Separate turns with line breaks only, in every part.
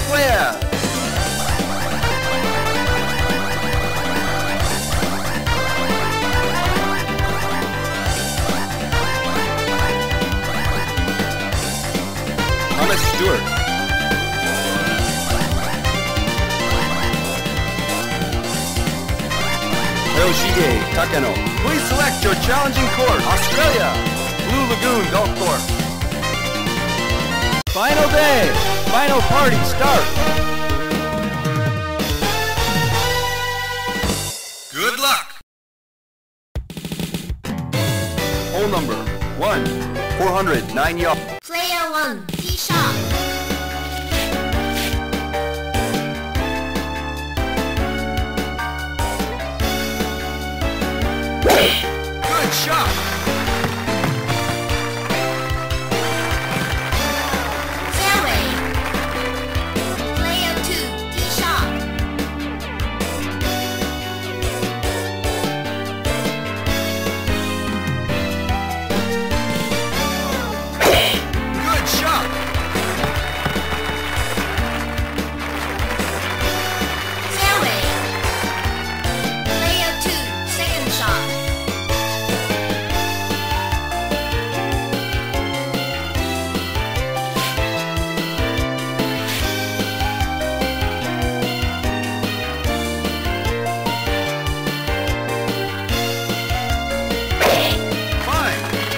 player. Thomas Stewart. Yoshige Takano. Please select your challenging course. Australia. Blue Lagoon Golf Course. Final day. Final party start. Good luck. Hole number 1, 409 yards.
Player 1, tee shot.
Good shot.
Fairway. Player 2, tee shot.
Good shot.
Fairway. Player 2, second shot.
Fine.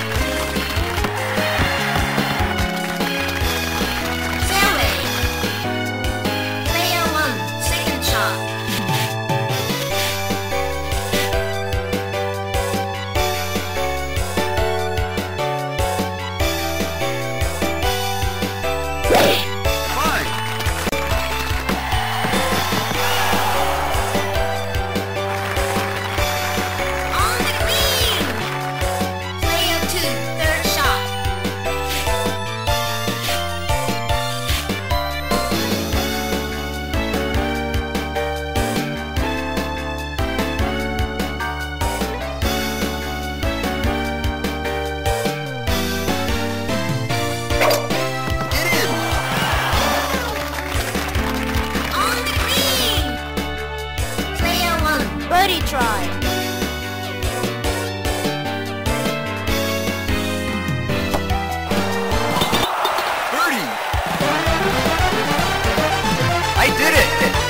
Fairway. Player 1, second shot.
Fine.
On the green. Player 2, third shot.
Get in.
On the green. Player 1, birdie try.
Birdie. I did it.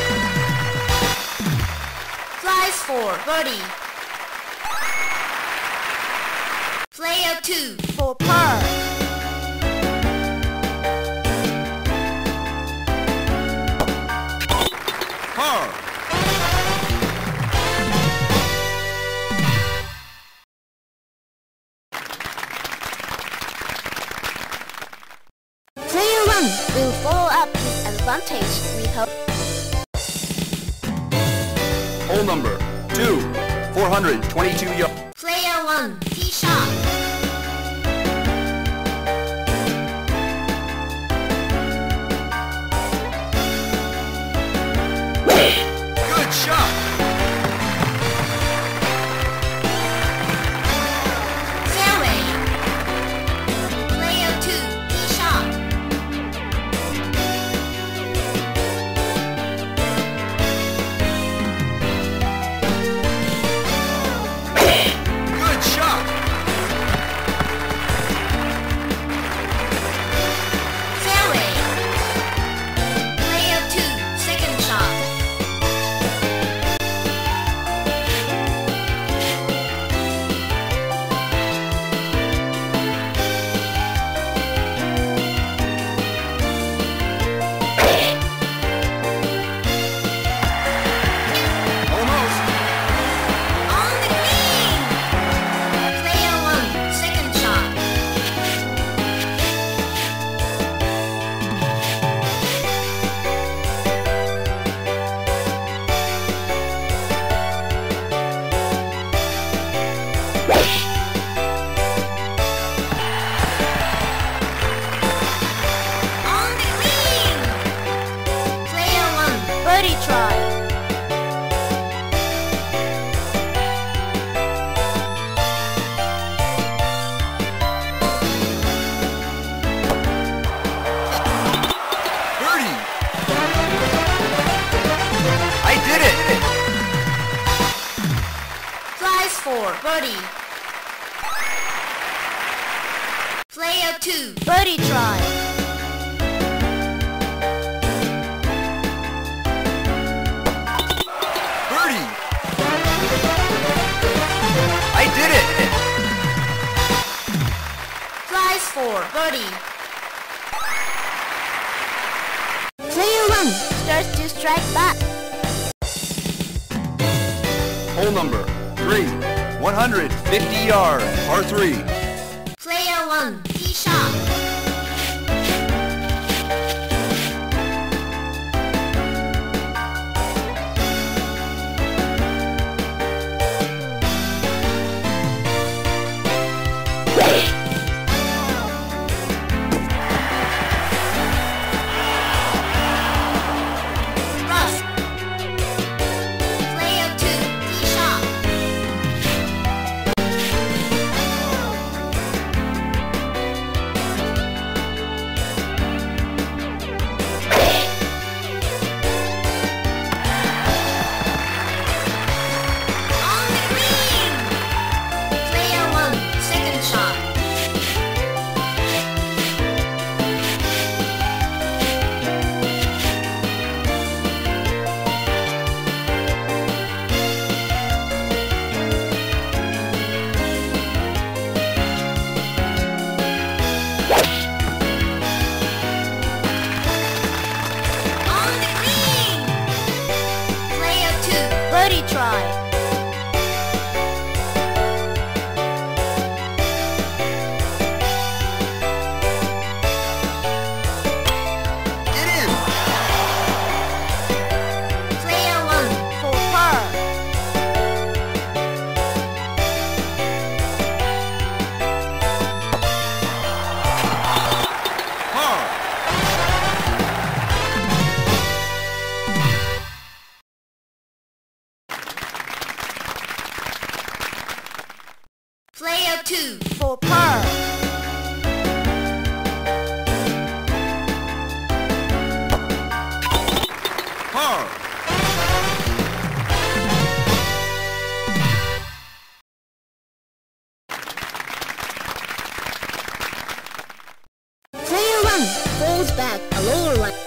Flies 4, birdie. Player 2, for par.
Par.
Player 1 will follow up his advantage with hope.
Hole number 2, 422 yards.
Player 1, tee shot.
Good shot.
Fairway. Player 2, tee shot.
Good shot.
4, birdie. Player 2, birdie try.
Birdie! I did it!
Flies 4, birdie. Player 1 starts to strike back.
Hole number 3, 150 yards, par 3.
Player 1, tee shot. Rough. Player 2, tee shot. On the green. Player 1, second shot. On the green. Player 2, birdie try.
Get in!
Player 1, for par.
Par!
Player 2, for par.
Par!
Player 1 falls back a lower one.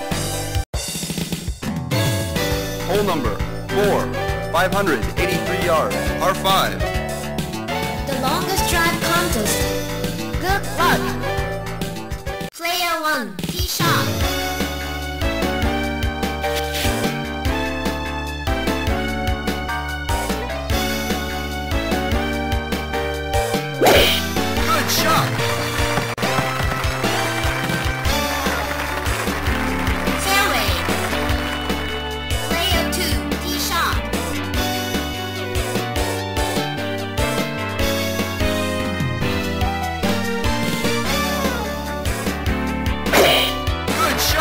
Hole number 4, 583 yards, par 5.
The longest drive contest. Good luck. Player 1, tee shot.
Good shot!
Fairway. Player 2, tee shot.
Good shot!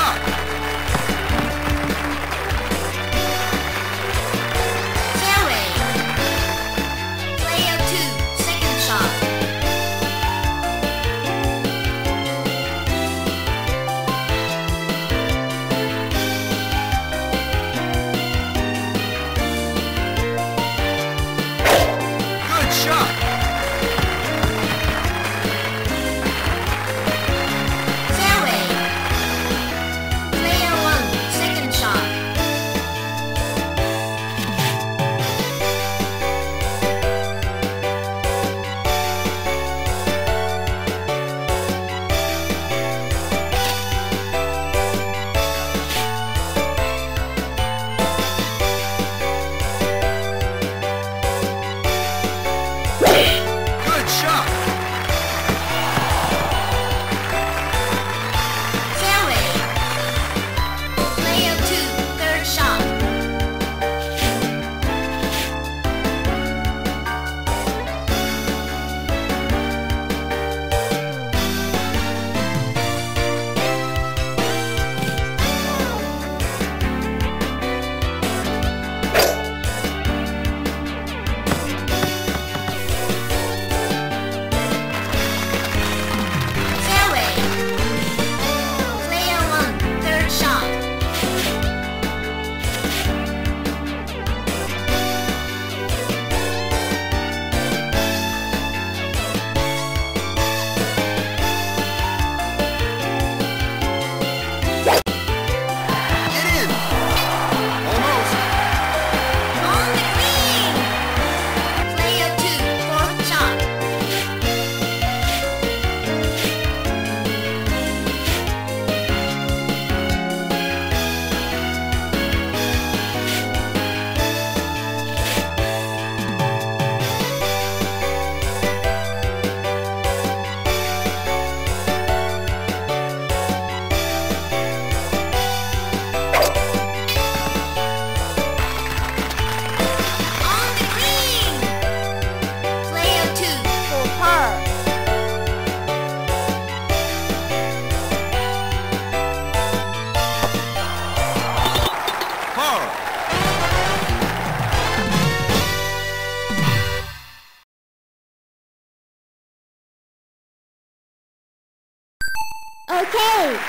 Okay.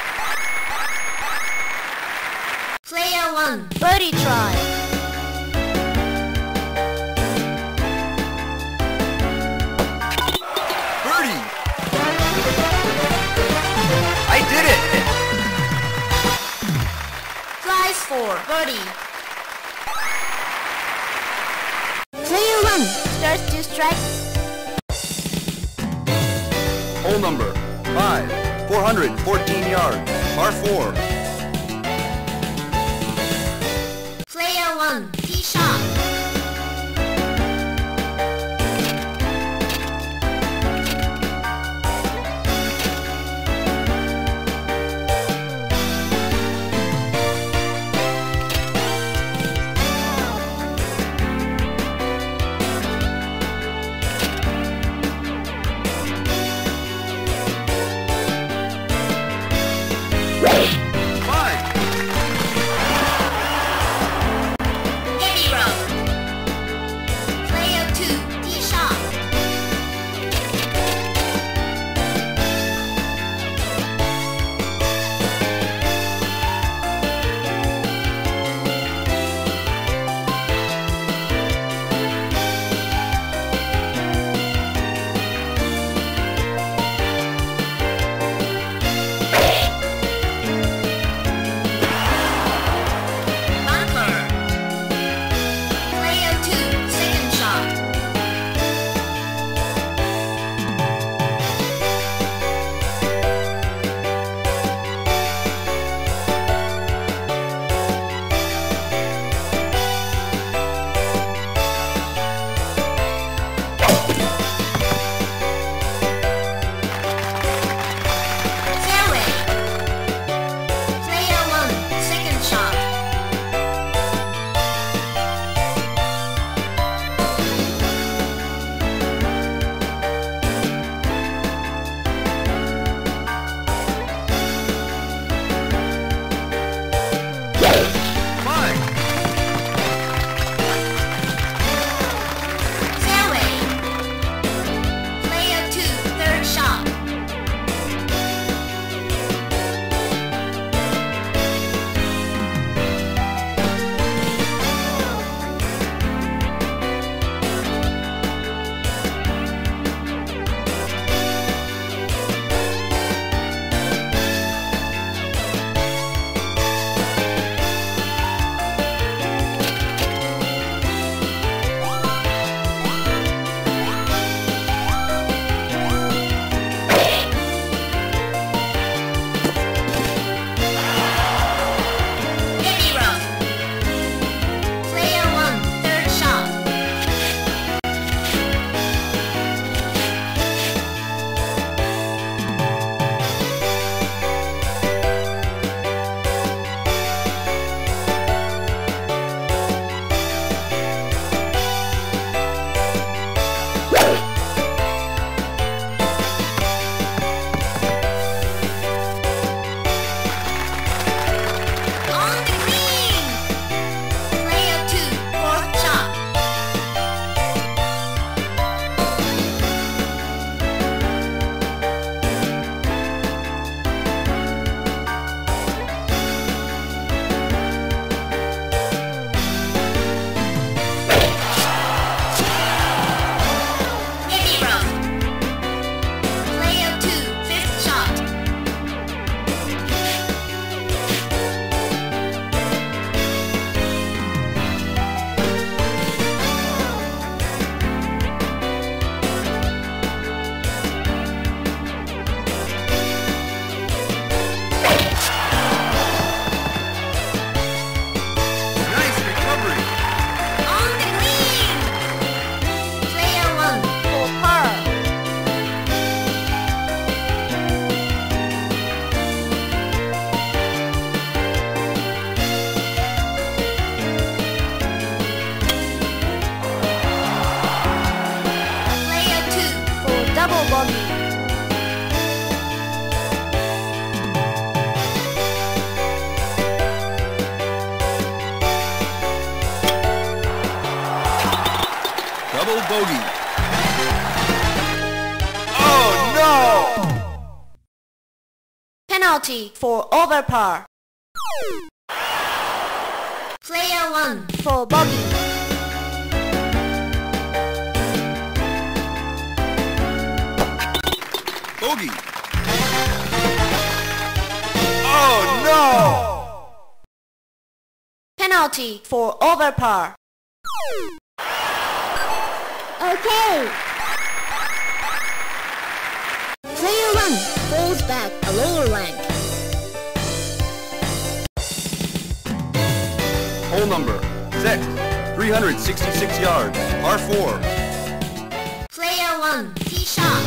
Player 1. Birdie try.
Birdie! I did it!
Flies 4. Birdie. Player 1 starts to strike.
Hole number 5, 414 yards, par 4.
Player 1 tee shot.
Fine!
Heavy rough. Player 2 tee shot. Bunker. Player 2 second shot. Fairway. Player 1 second shot.
Fine!
Fairway. Player 2 third shot. Heavy rough. Player 1 third shot. On the green. Player 2 fourth shot. Heavy rough. Player 2 fifth shot.
Nice recovery!
On the green. Player 1 for par. Player 2 for double bogey.
Double bogey.
Penalty for over par. Player 1 for bogey.
Bogey. Oh no!
Penalty for over par.
Okay. Player 1 falls back a lower rank.
Hole number 6, 366 yards, par 4.
Player 1 tee shot.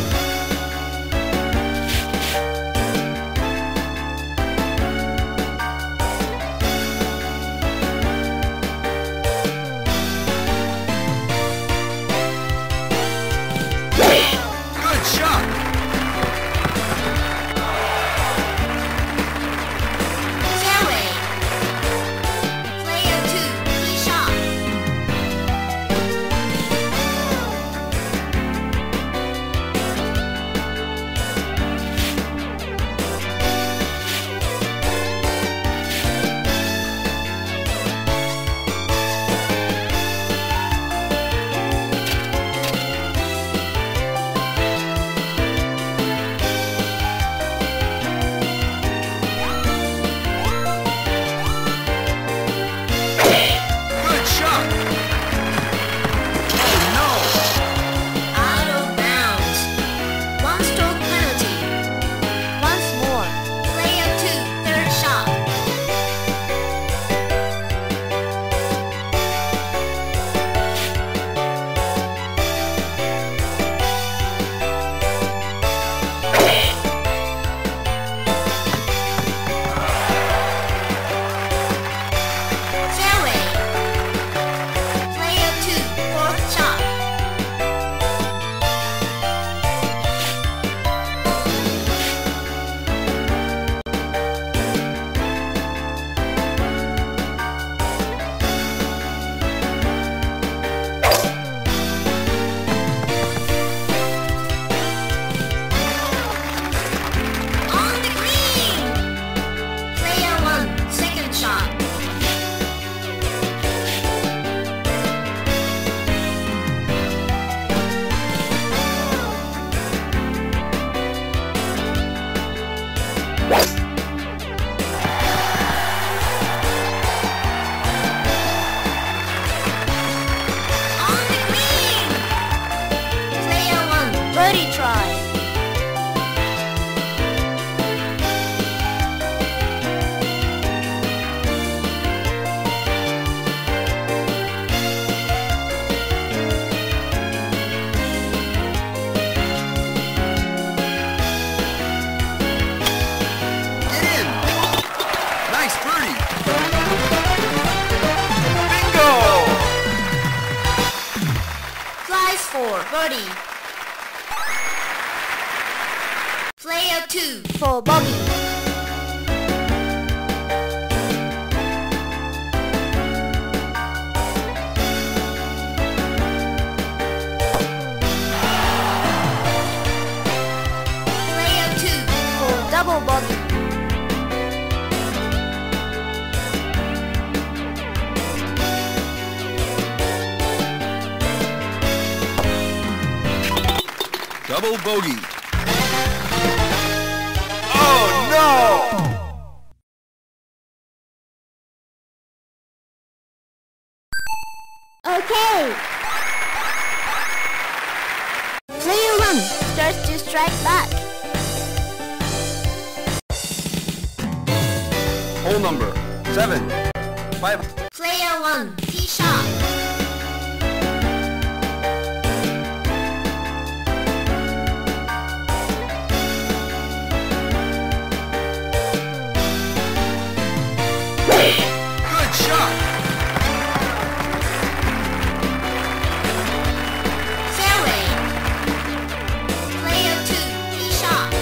Good shot!
Fairway. Player 2 tee shot.
Good shot! Oh no!
Out of bounds. 1 stroke penalty. Once more. Player 2 third shot. Fairway. Player 2 fourth shot. On the green. Player 1 second shot. On the green. Player 1 birdie try.
Get in! Nice birdie! Bingo!
Flies for birdie. Player 2 for bogey. Player 2 for double bogey.
Double bogey. Oh no!
Okay. Player 1 starts to strike back.
Hole number 7, 5.
Player 1 tee shot.
Good shot!
Fairway. Player 2 tee shot.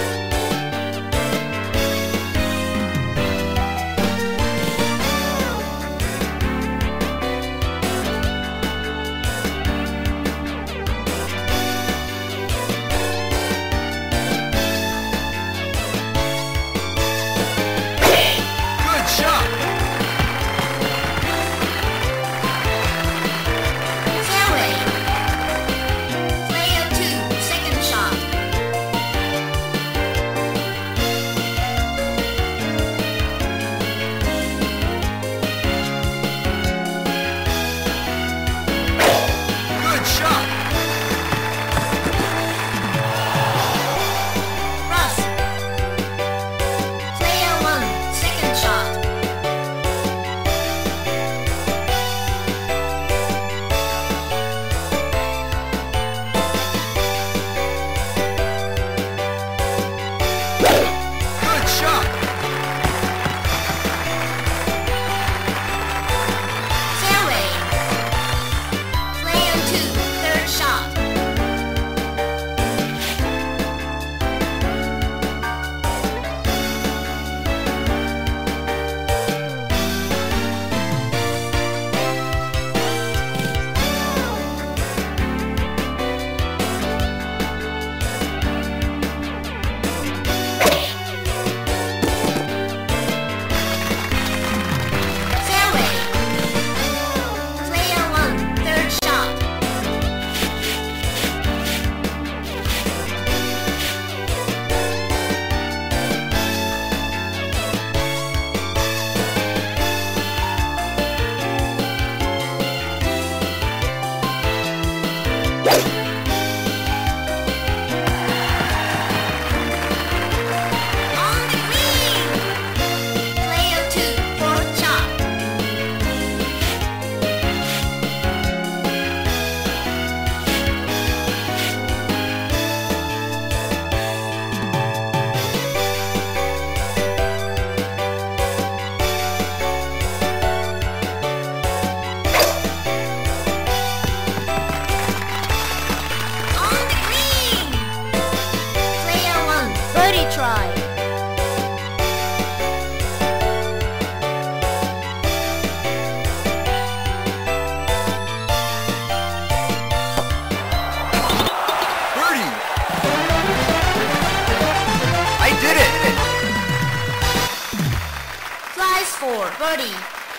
4, birdie.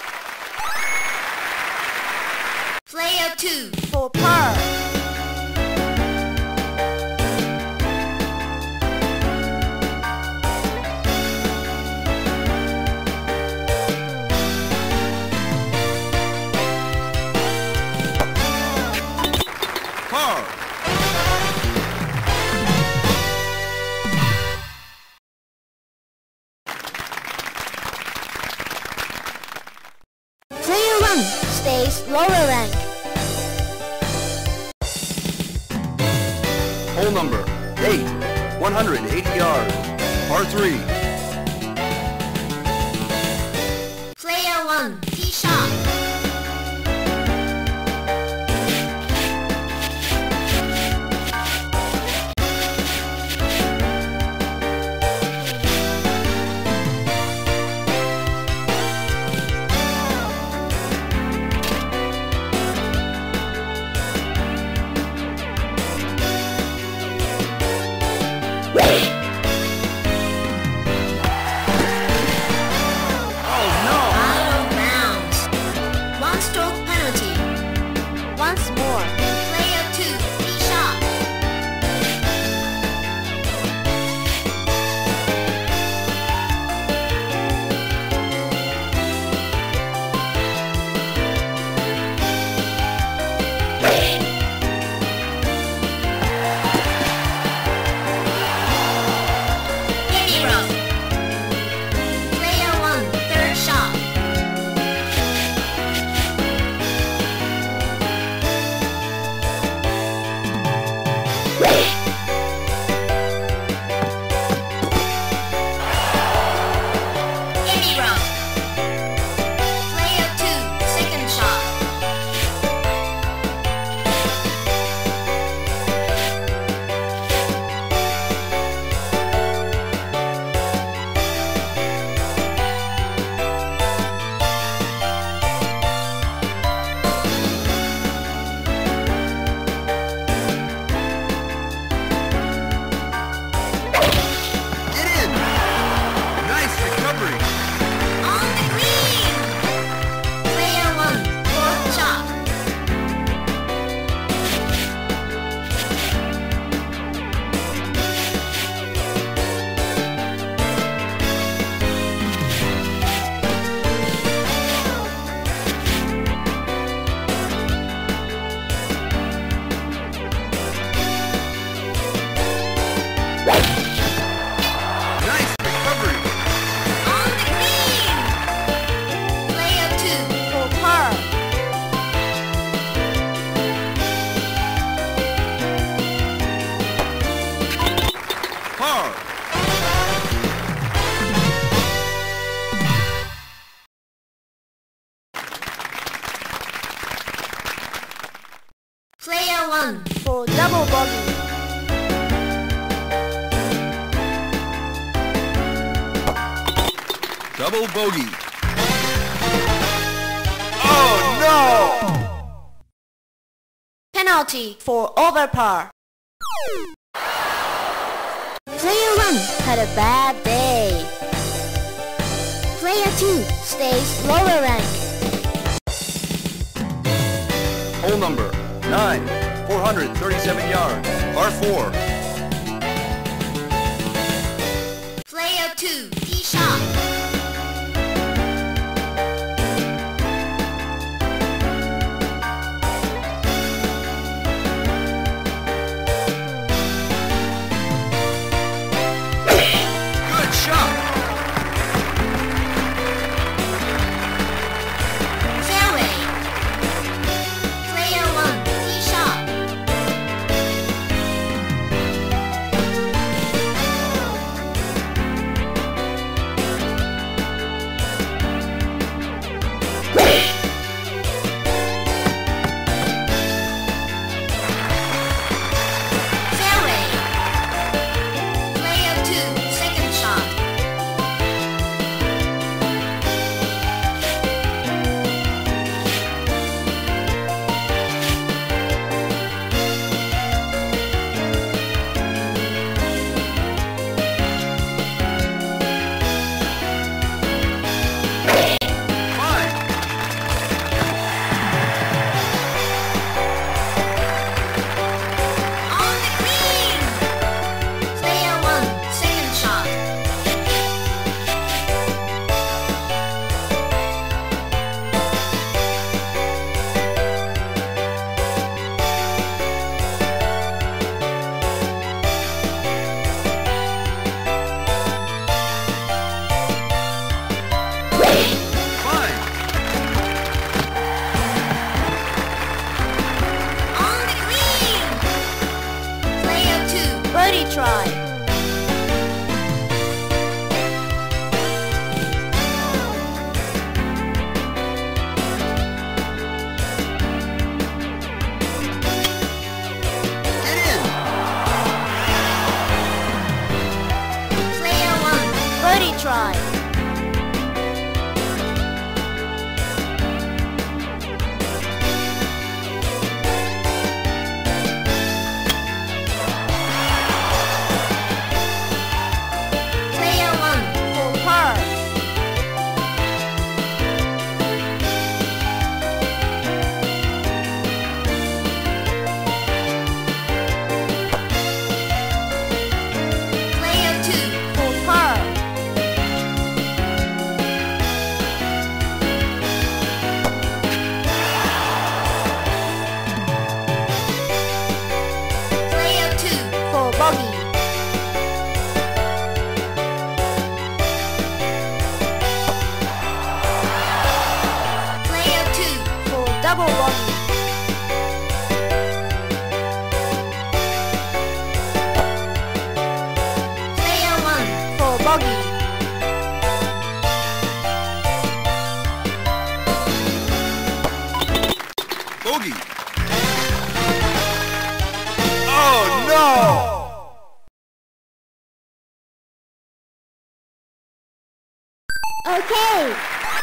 Player 2,
for par.
Par.
Player 1 stays lower rank.
Hole number 8, 180 yards, par 3.
player 1, tee shot. Out of bounds. 1 stroke penalty.
Once more.
Player 2, tee shot. Heavy rough. Player 1, third shot. Heavy rough. Player 2, second shot.
Get in! Nice recovery!
On the green. Player 1, fourth shot.
Nice recovery!
On the green. Player 2,
For par.
Par.
player 1,
For double bogey.
Double bogey. Oh no!
Penalty for over par. Player 1 had a bad day. Player 2 stays lower rank.
Hole number 9, 437 yards, par 4.
player 2, tee shot.
Good shot!
Fairway. Player 1, tee shot.
double bogey.
Player 1.
For bogey.
Bogey. Oh no!
Okay.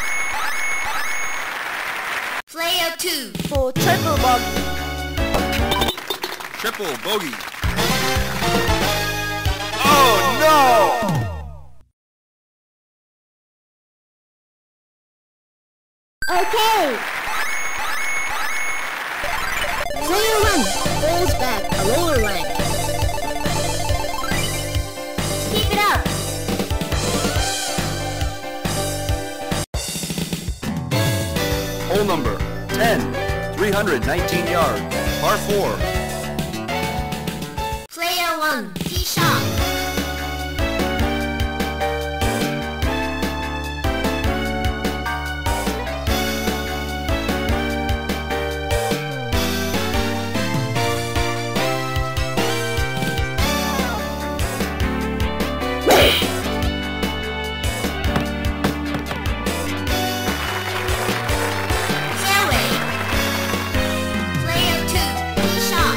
Player 2.
For triple bogey.
Triple bogey. Oh no!
Okay. Player 1 falls back a lower rank. Keep it up.
Hole number 10, 319 yards, par 4.
Player 1. Tee shot. Fairway. Player 2. Tee shot.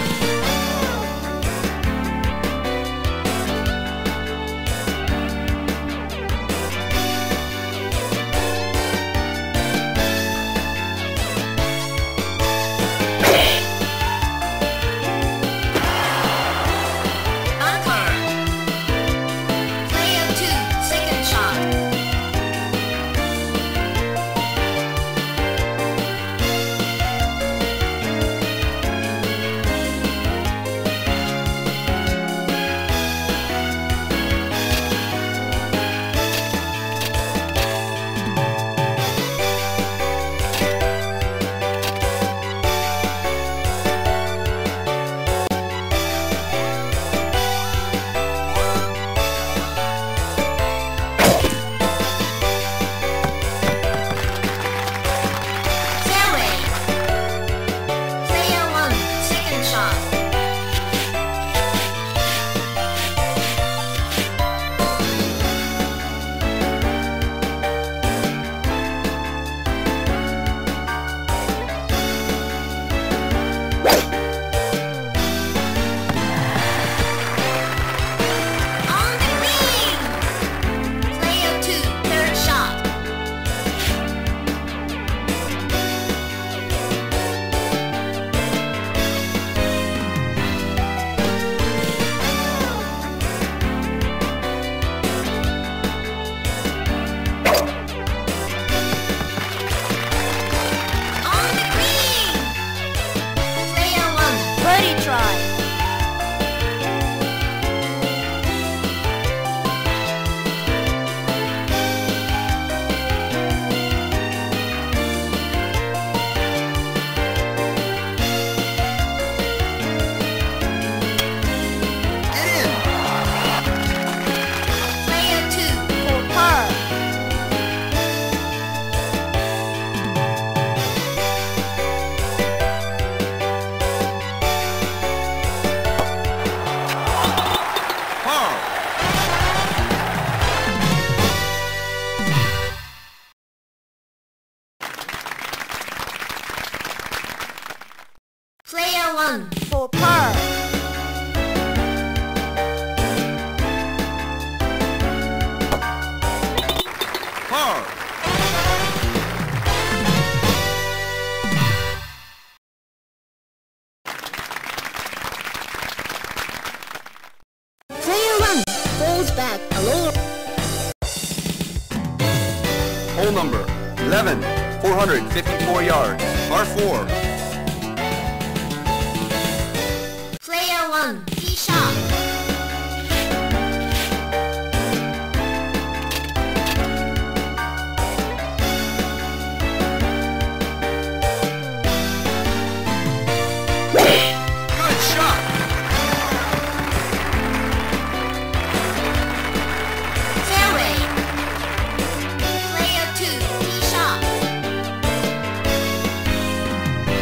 Bunker. Player 2. Second shot. Fairway. Player 1. Second shot. On the green. Player 2. Third shot. On the green. Player 1.
Birdie try.
Get in!
Player 2.
For par.
Par!
Player 1.
For par.
Par!
Player 1 falls back a lower.
Hole number 11, 454 yards, par 4.
Player 1. Tee shot.
Good shot!
Fairway. Player 2. Tee shot.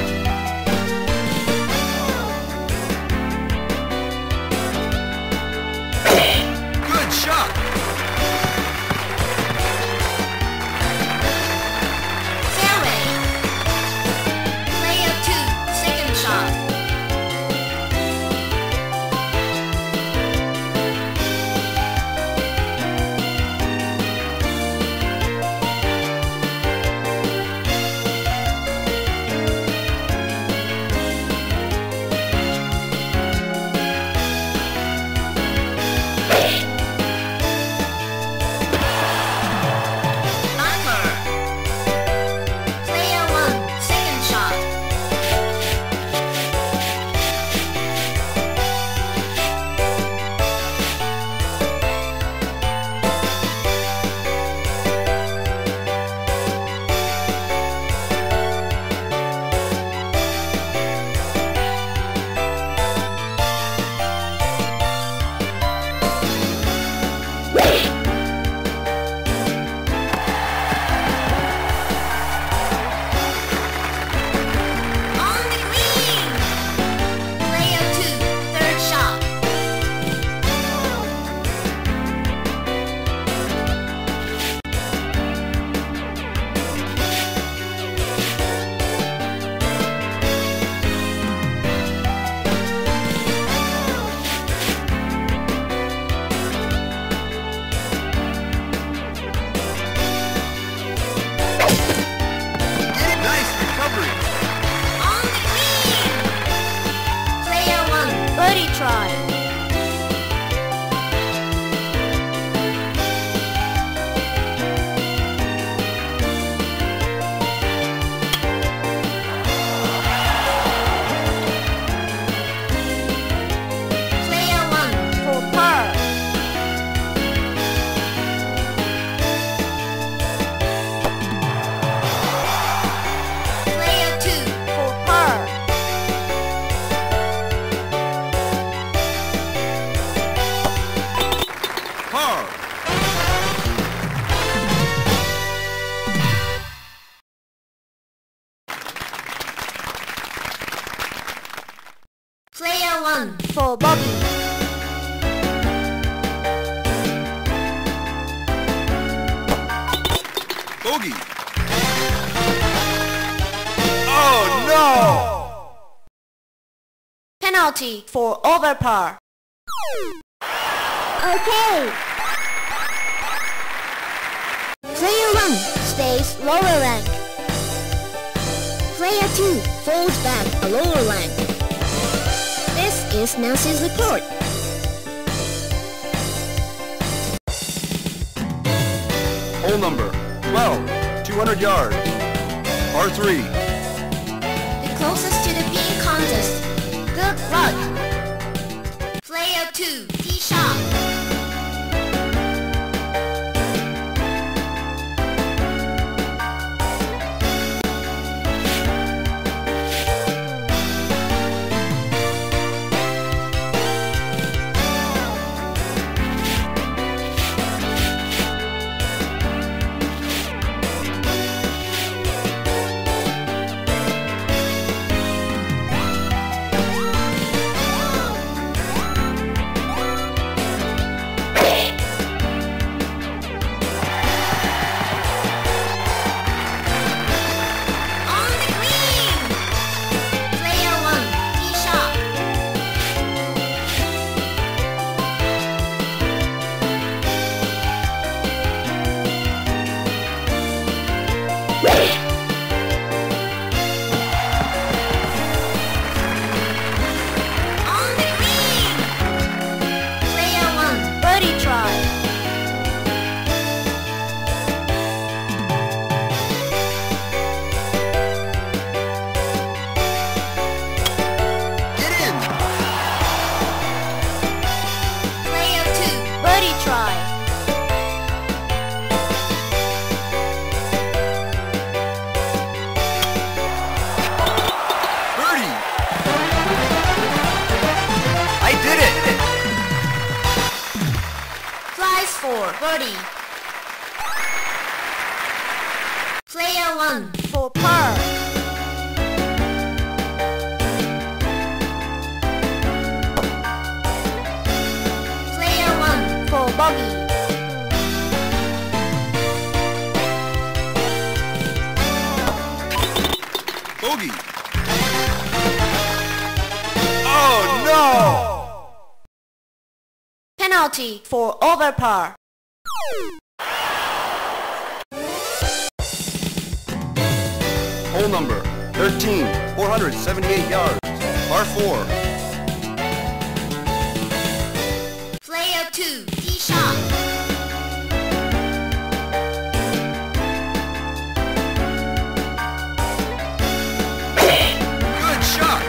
1
for bogey.
Bogey. Oh no!
Penalty for over par. Okay. Player 1 stays lower rank. Player 2 falls back a lower rank. This is Nancy's report.
Hole number 12, 200 yards. Par 3.
The closest to the pin contest.
Good luck.
Player 2 tee shot. For birdie. Player 1
for par.
Player 1
for bogey.
Bogey. Oh no!
Penalty for over par.
Hole number 13, 478 yards. Par 4.
Player 2 tee shot.
Good shot!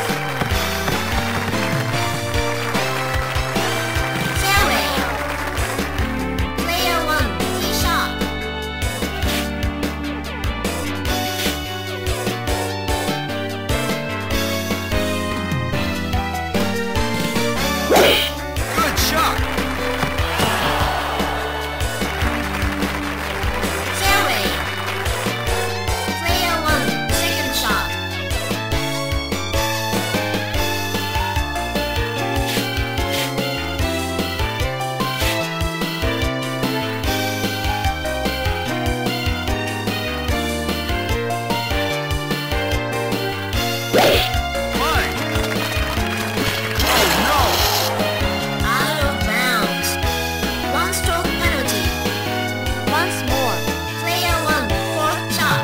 Fairway. Player 1 tee shot.
Good shot!
Fairway. Player 1 second shot.
Fine! Oh no!
Out of bounds. 1 stroke penalty.
Once more.
Player 1 fourth shot.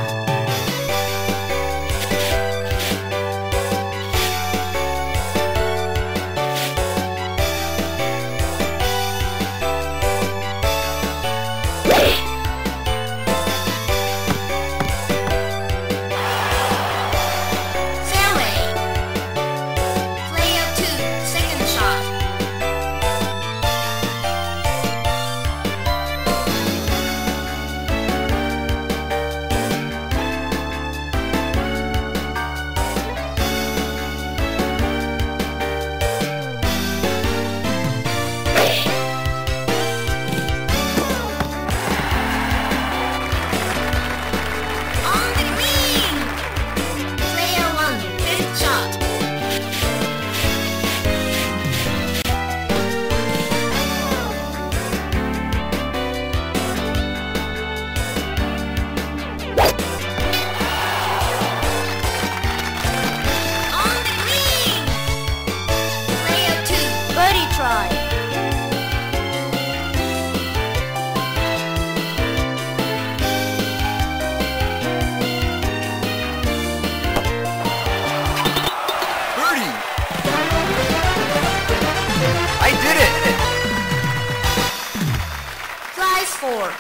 Fairway.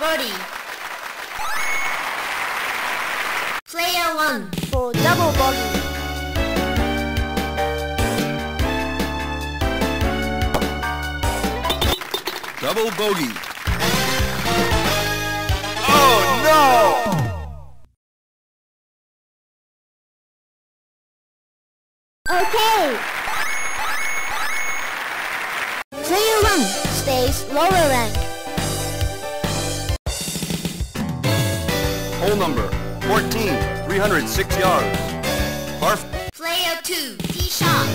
birdie. Player 1
for double bogey.
Double bogey. Oh no!
Okay. Player 1 stays lower rank.
Hole number 14, 306 yards. Par.
Player 2 tee shot.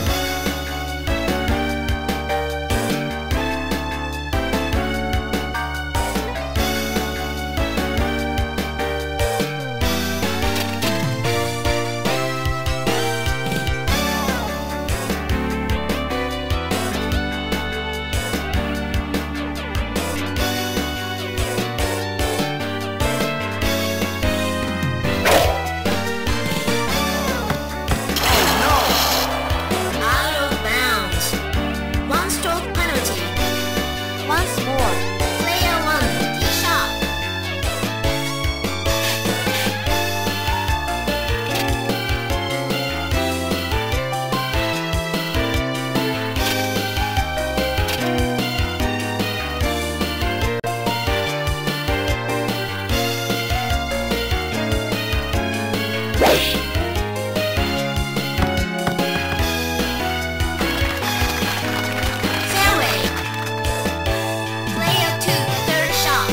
Once more.
Player 1 tee shot. Fairway. Player 2 third shot.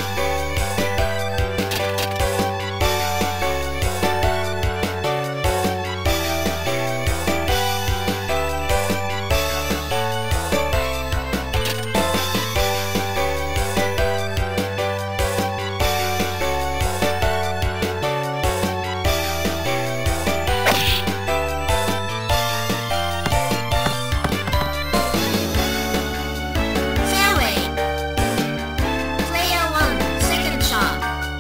Fairway. Player 1 second shot.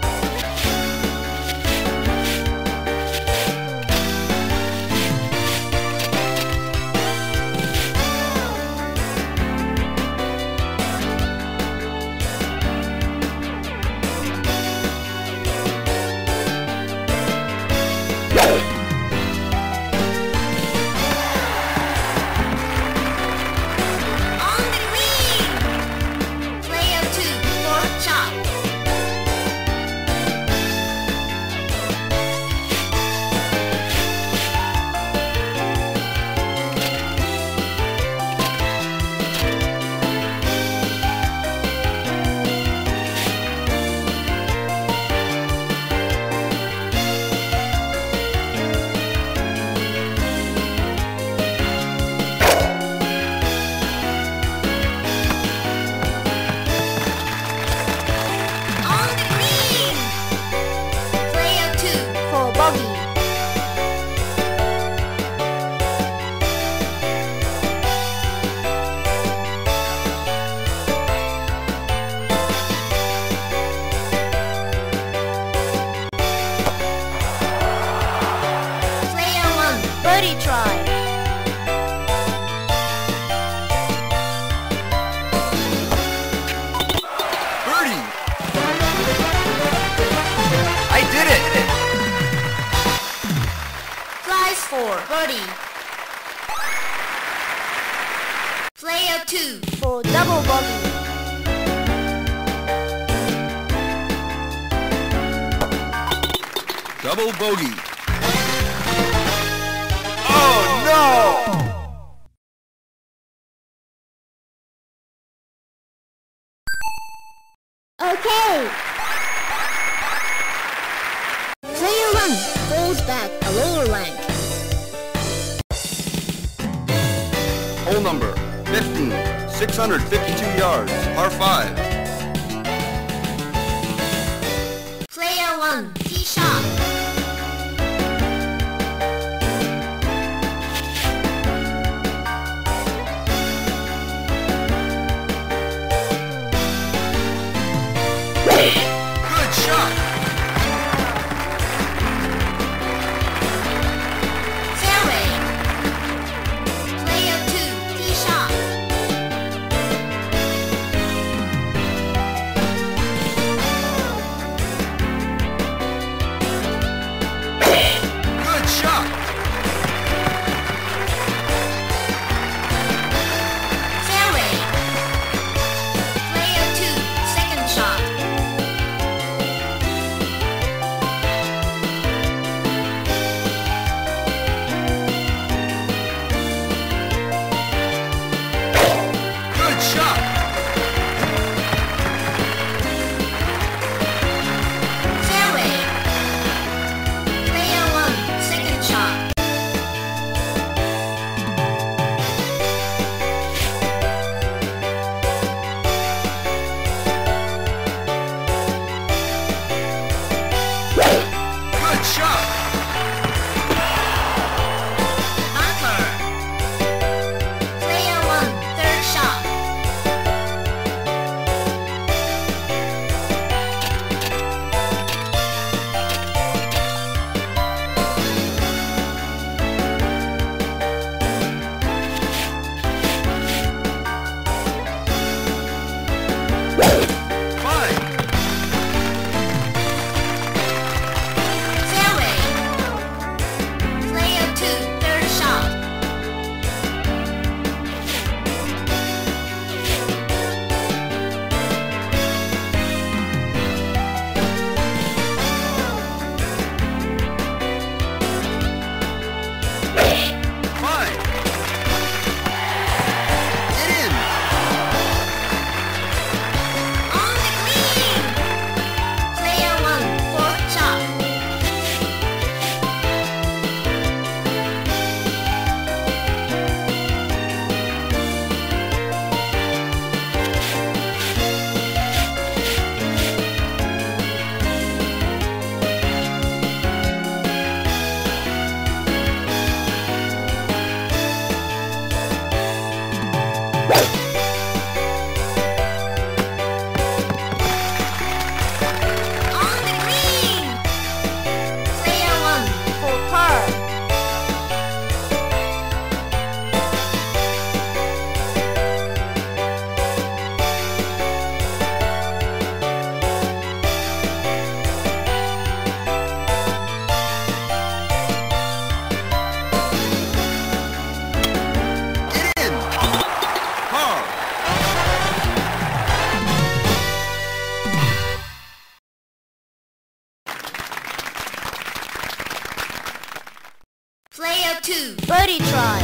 On the green. Player 2 fourth shot. On the green. Player 2
For bogey.
Player 1
Birdie try.
Birdie! I did it!
flies for birdie. Player 2
For double bogey.
Double bogey. Oh no!
Okay. Player 1 falls back a lower rank.
Hole number 15, 652 yards. Par 5.
Player 1 tee shot.
Good shot!
Fairway. Player 2 tee shot. Player 2.
Birdie try.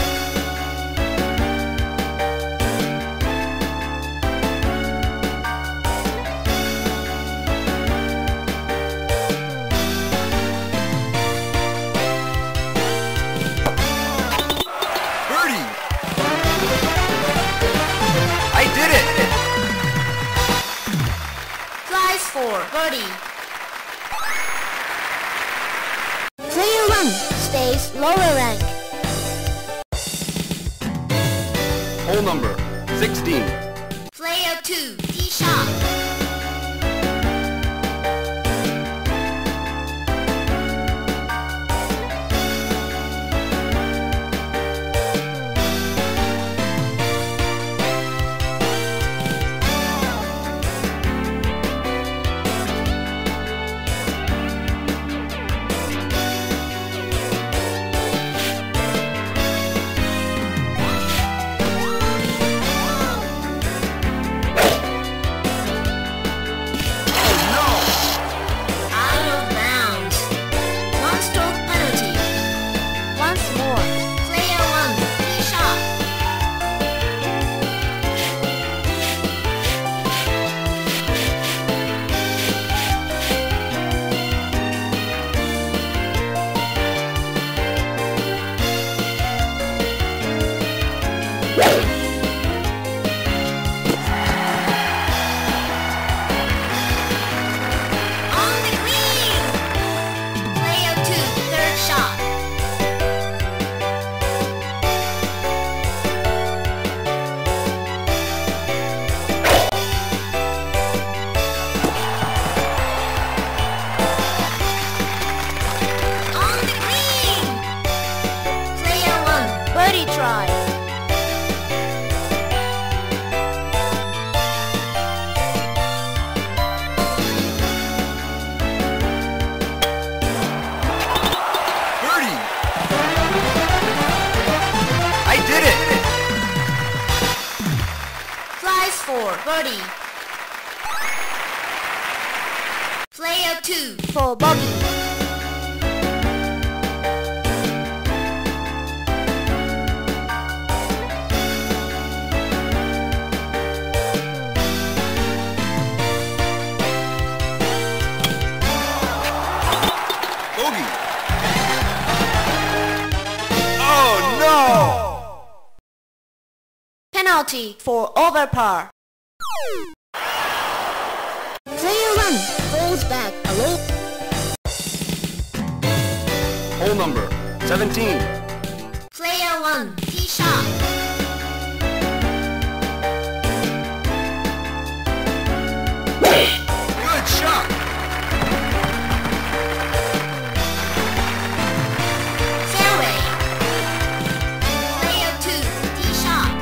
Birdie! I did it!
Flies 4. Birdie.
Player 1 stays lower rank.
Hole number 16.
Player 2. Tee shot. Out of bounds. 1 stroke penalty.
Once more.
Player 1. Tee shot. On the green. Player 2. Third shot. On the green. Player 1.
Birdie try.
Birdie! I did it!
Flies 4. Birdie. Player 2.
For bogey.
Bogey! Oh no!
Penalty for over par. Player 1 falls back alone.
Hole number 17.
Player 1. Tee shot.
Good shot!
Fairway. Player 2. Tee shot.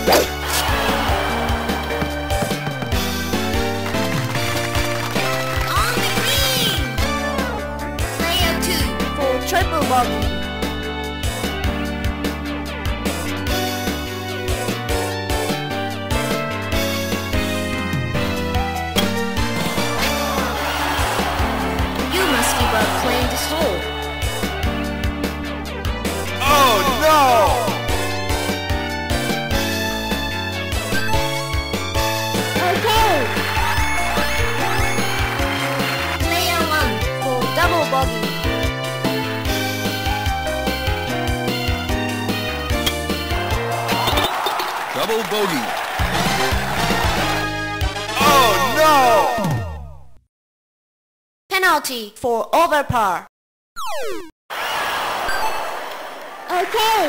On the green. Player 2.
For triple bogey. You must give up playing this hole.
Oh no!
Okay.
Player 1.
For double bogey.
Double bogey. Oh no!
Penalty for over par. Okay.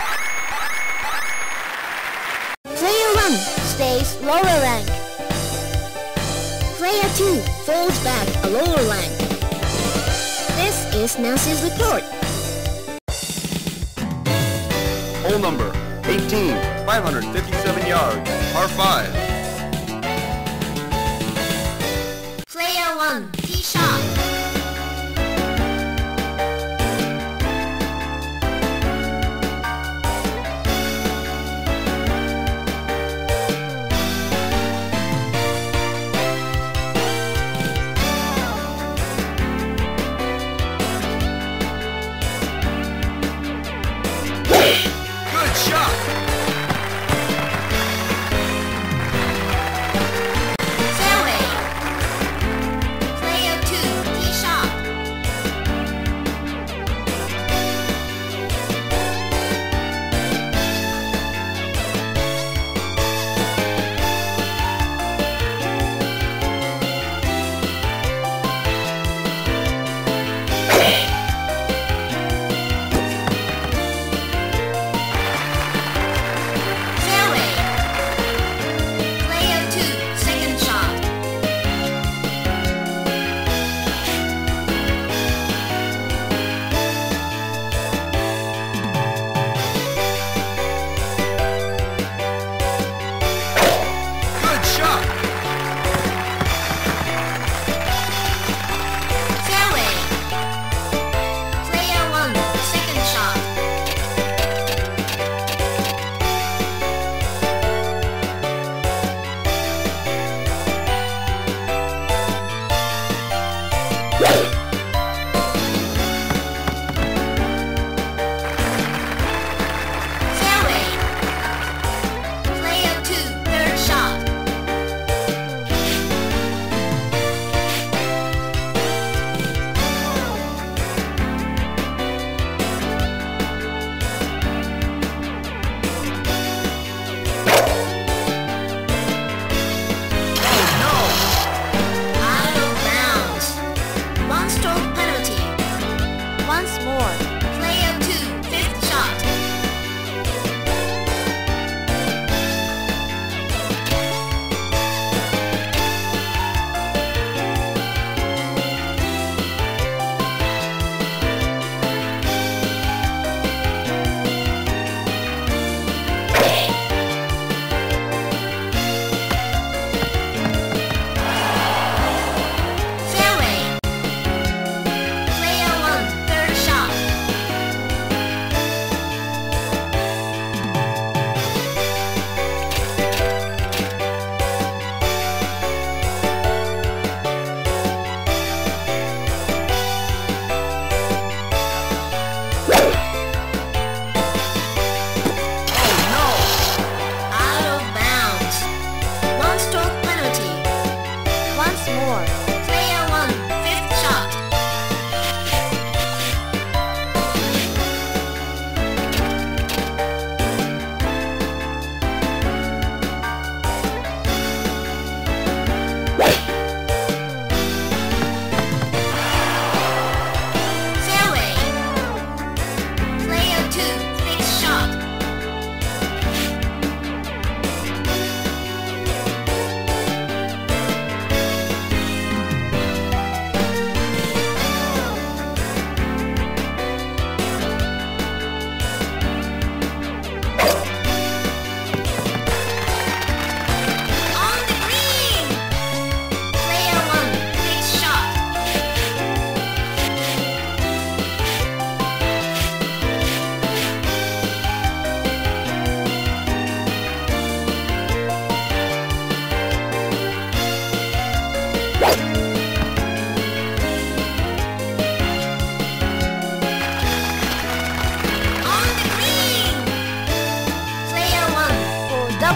Player 1 stays lower rank. Player 2 falls back a lower rank. This is Nancy's report.
Hole number 18, 557 yards, par 5.
Player 1. Tee shot.
Good shot!
Fairway. Player 2. Tee shot.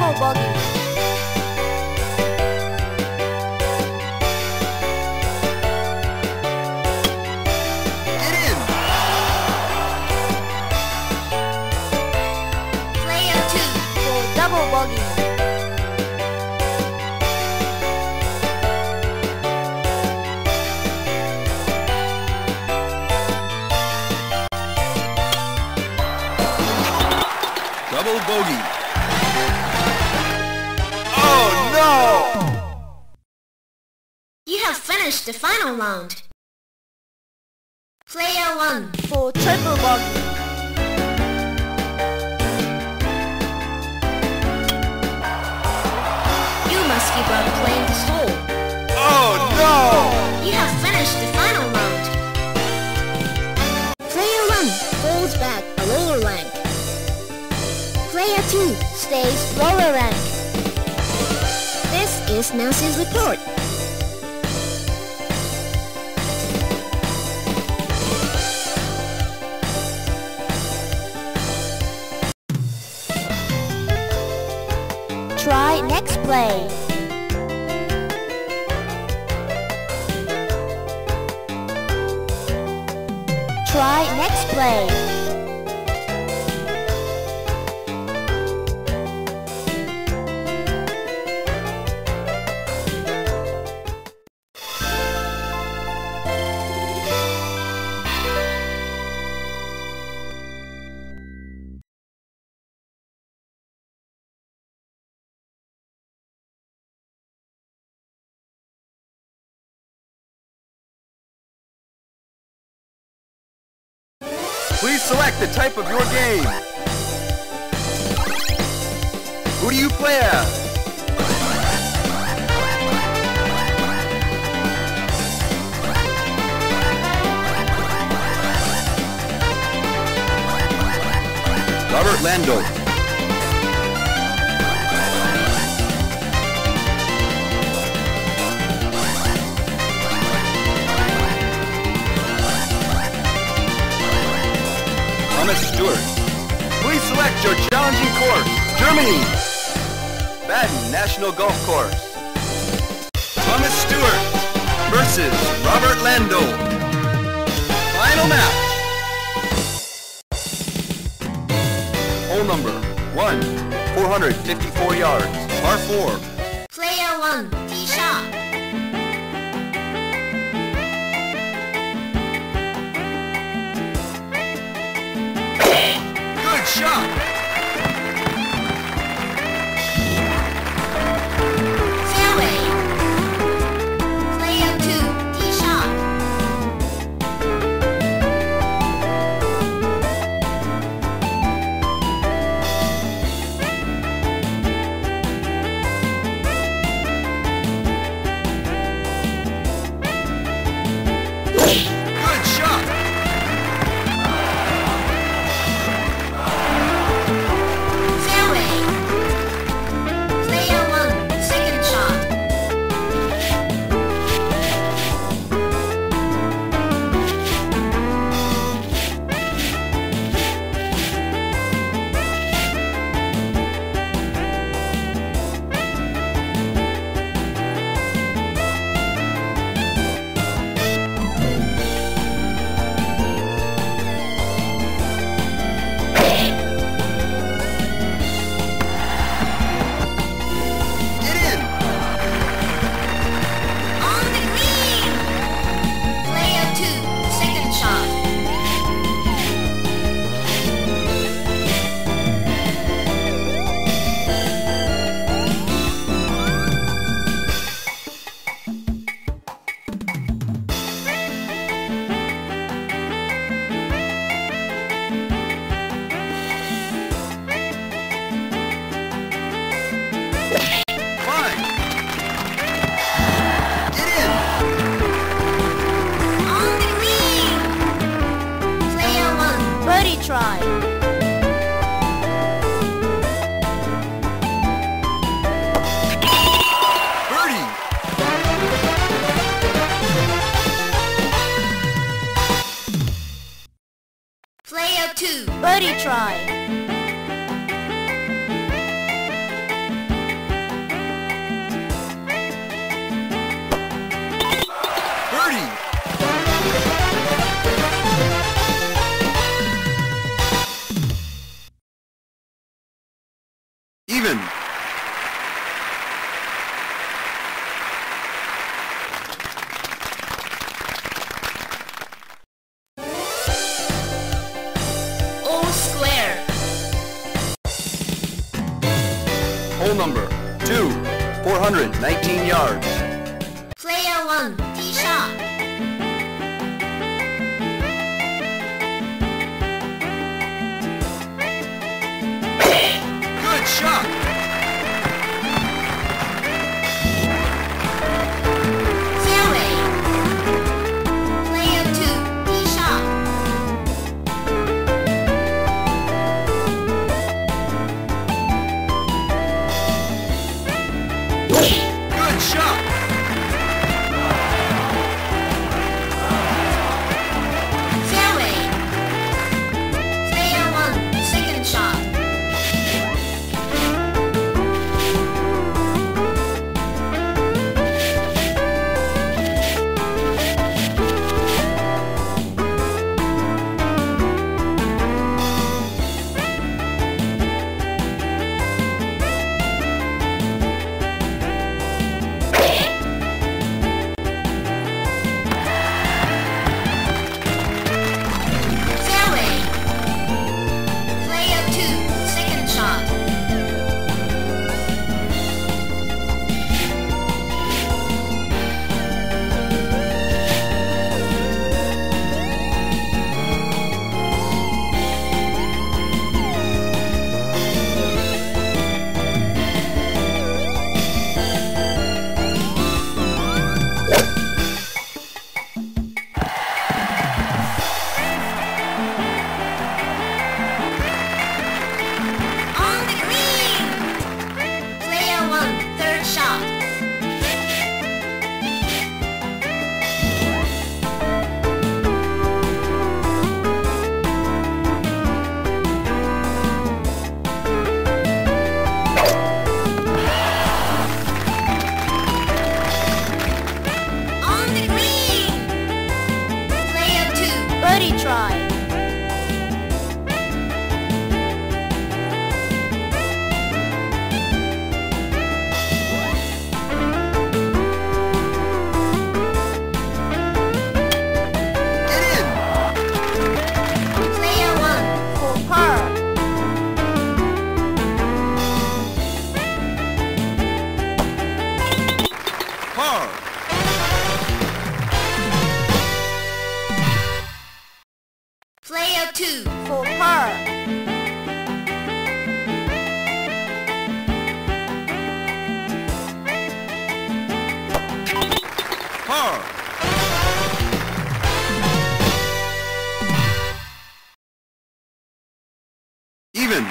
double bogey.
Get in!
Player 2.
For double bogey.
Double bogey. Oh no!
You have finished the final round. Player 1.
For triple bogey.
You must give up playing this hole.
Oh no!
You have finished the final round.
Player 1 falls back a lower rank. Player 2 stays lower rank. This is Nancy's report. Try next play. Try next play.
Please select the type of your game. Who do you play as? Robert Lando. Thomas Stewart. Please select your challenging course. Germany. Baden National Golf Course. Thomas Stewart versus Robert Lando. Final match. Hole number 1, 454 yards, par 4.
Player 1. Tee shot.
Good shot.
Fairway. Player 2. Tee shot.
Good shot.
Fairway. Player 1. Second shot.
Get in.
On the green. Player 2. Second shot.
Fine. Get in.
On the green. Player 1.
Birdie try.
Birdie.
Player 2.
Birdie try.
Even.
All square.
Hole number 2, 419 yards.
Player 1, tee shot.
Good shot.
Fairway. Player 2, tee shot.
Good shot.
Fairway. Player 1, second shot. Fairway. Player 2, second shot. On the green. Player 1, third shot. On the green. Player 2, birdie try.
Get in.
Player 1, for par.
Par.
Player 2, for par.
Par. Even.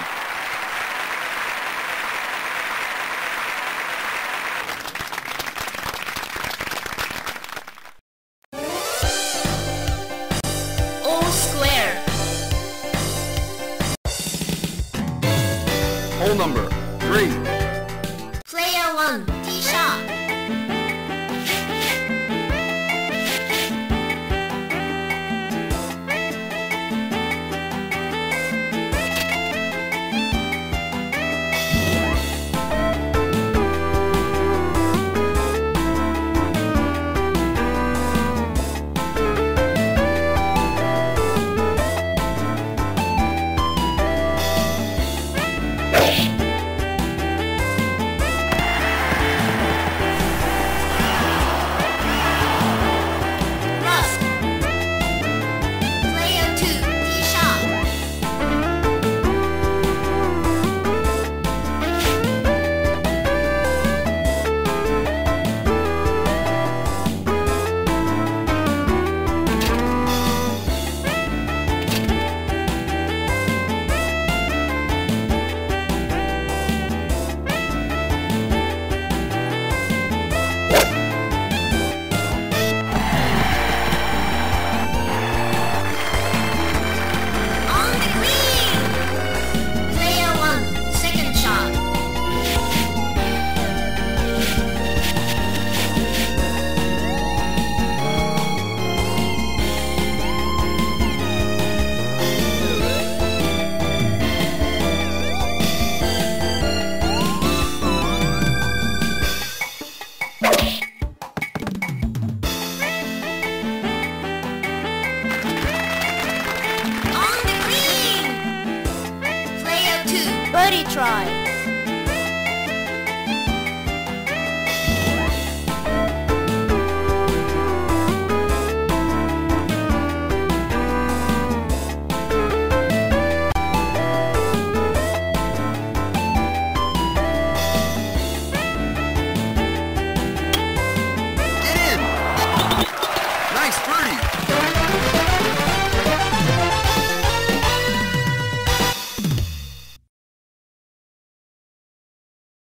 All square.
Hole number 3,
Player 1, tee shot.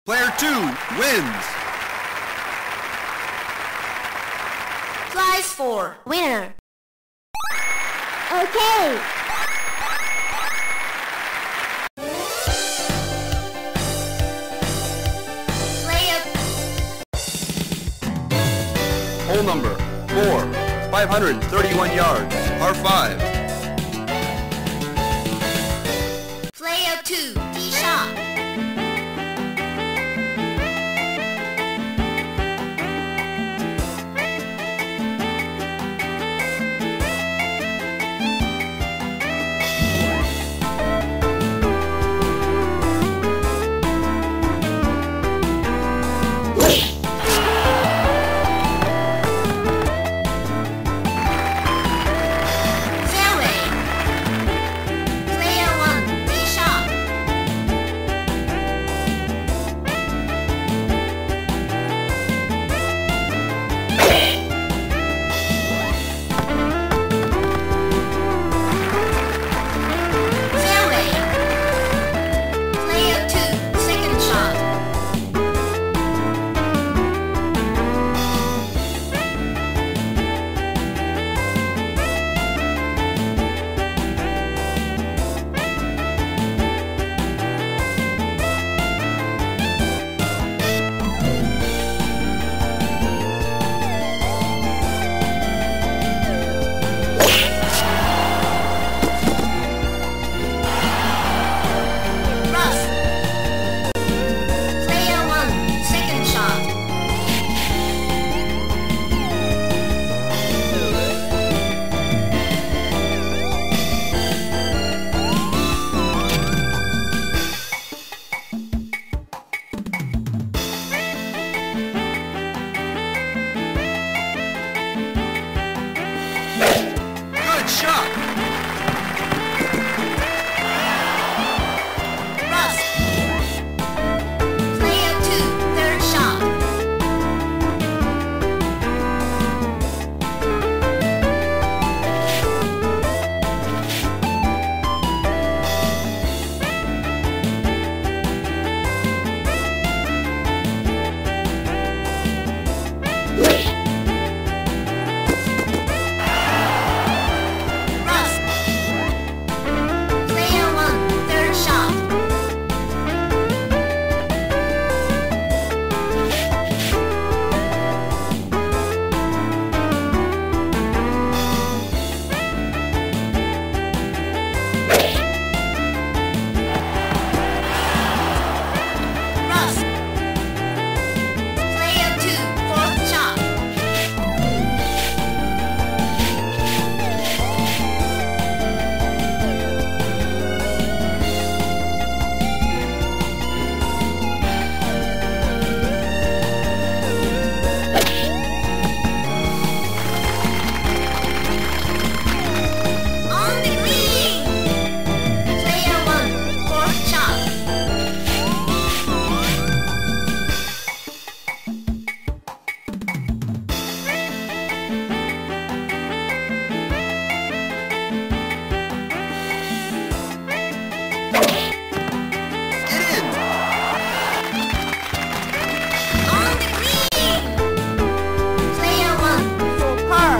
Player 2 wins.
Prize for winner.
Okay.
Player
Hole number 4, 531 yards, par 5.
Player 2 tee shot. Fairway. Player 1 tee shot. Fairway. Player 2 second shot. Rough. Player 1 second shot.
Good shot.
Rough. Player 2 third shot. Rough. Player 1 third shot. Rough. Player 2 fourth shot. On the green. Player 1 fourth shot.
Get in.
On the green. Player 1 for par.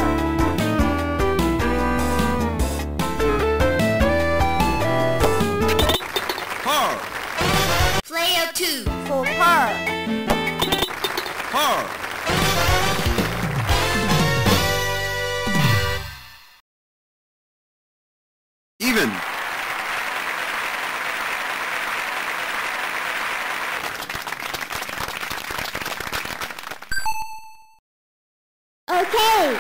Par.
Player 2 for par.
Par. Even.
Okay.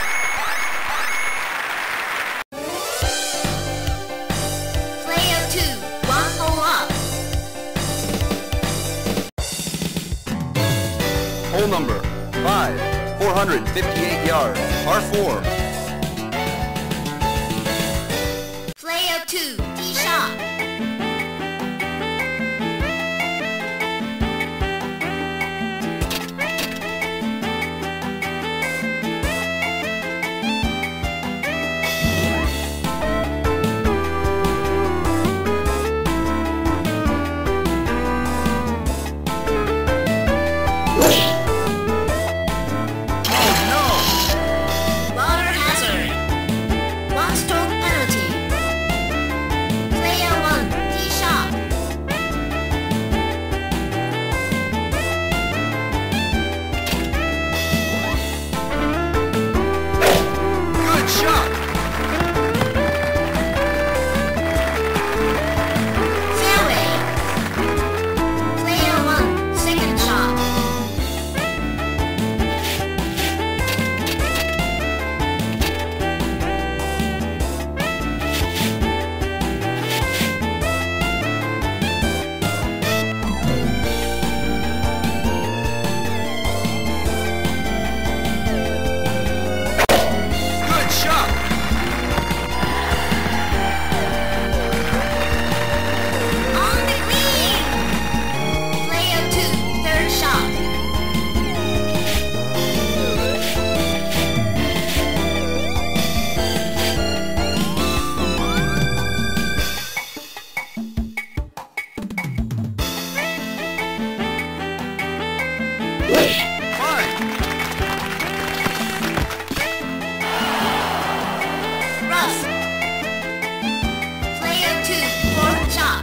Player 2 one hole up.
Hole number 5, 458 yards, par 4.
Player 2 tee shot.
Fine.
Rough. Player 2, fourth shot.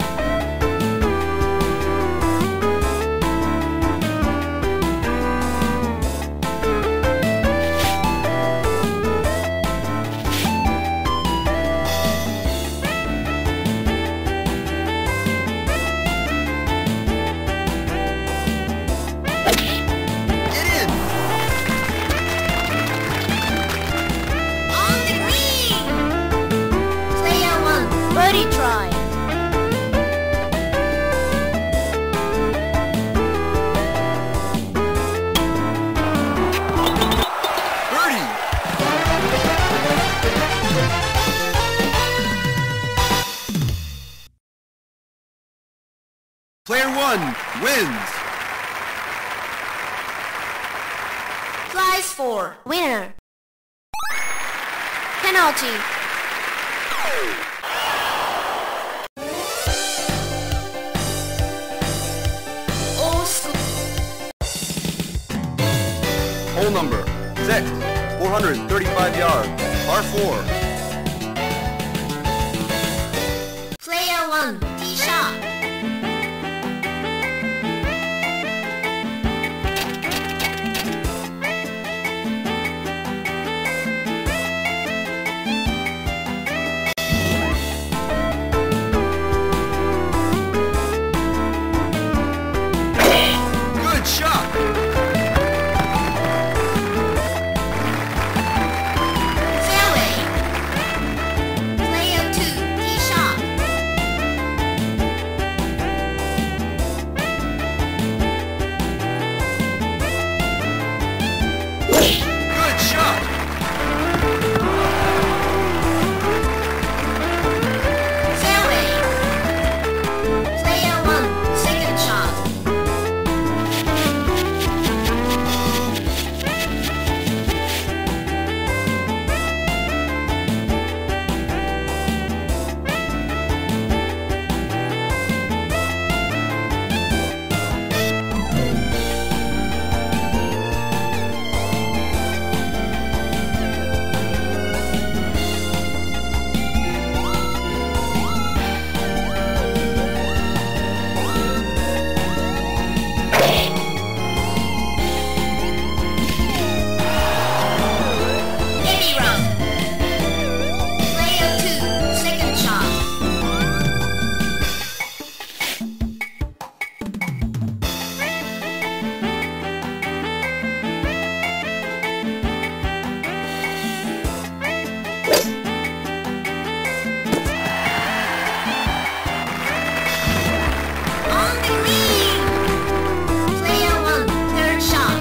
Get in.
On the green. Player 1,
Birdie try.
Birdie. Player 1 wins.
flies 4.
Winner. Penalty.
Old school.
Hole number 6, 435 yards, par 4.
Player 1, tee shot.
Good shot.
Fairway. Player 2, tee shot.
Good shot.
Fairway. Player 1, second shot. Heavy rough. Player 2, second shot. On the green. Player 1, third shot.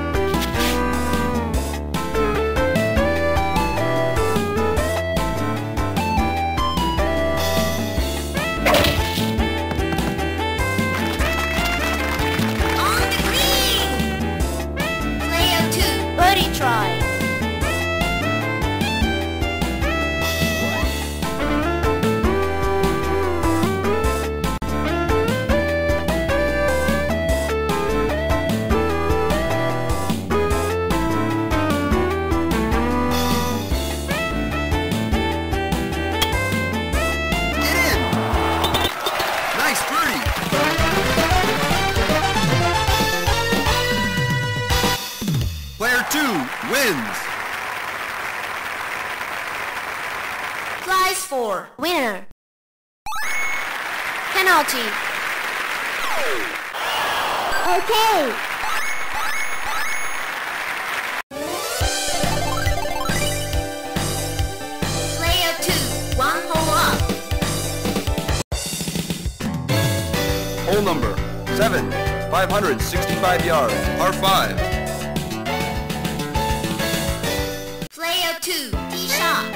On the green. Player 2,
Birdie try.
Get in. Nice birdie. Player 2 wins.
flies 4.
Winner. Penalty. Okay.
Player 2, 1 hole up.
Hole number 7, 565 yards, par 5.
Player 2, tee shot.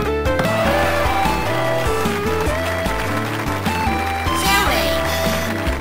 Fairway.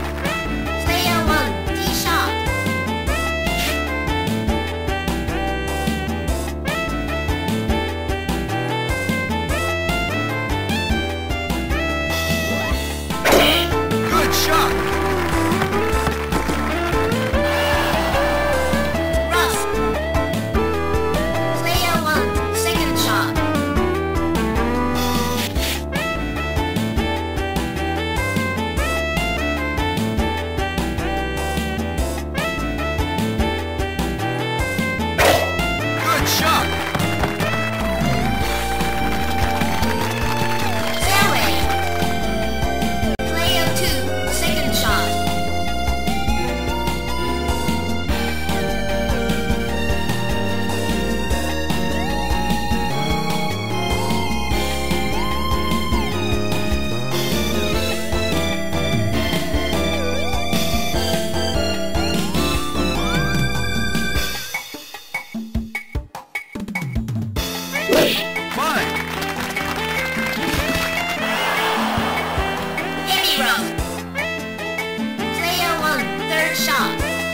zero. Player 1, third shot.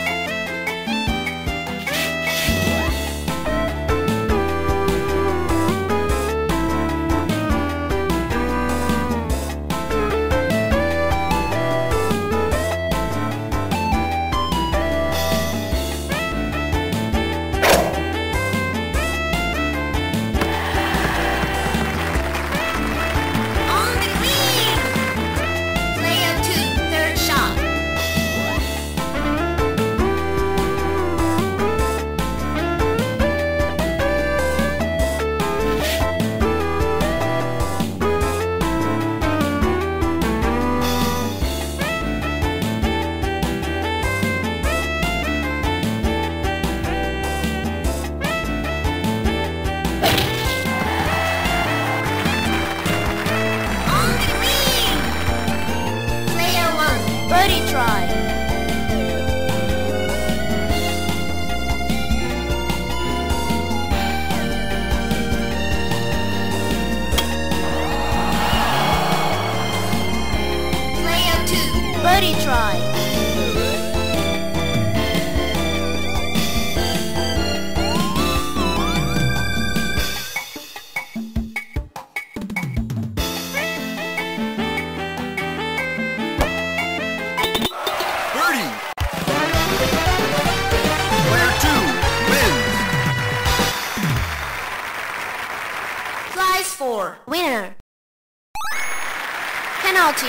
On the green. Player 2, third shot. On the green. Player 1, birdie try. Player 2, birdie try.
Birdie! Player 2 wins!
Prize 4, winner. Penalty.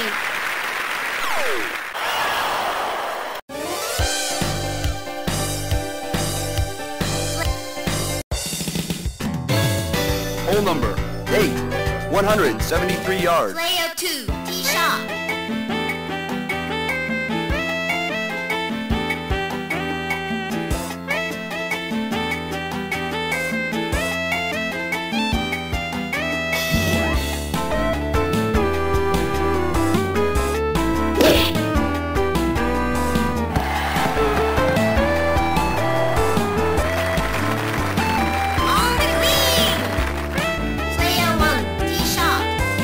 Hole number 8, 173 yards.
Player 2, tee shot. On the green. Player 1, tee shot.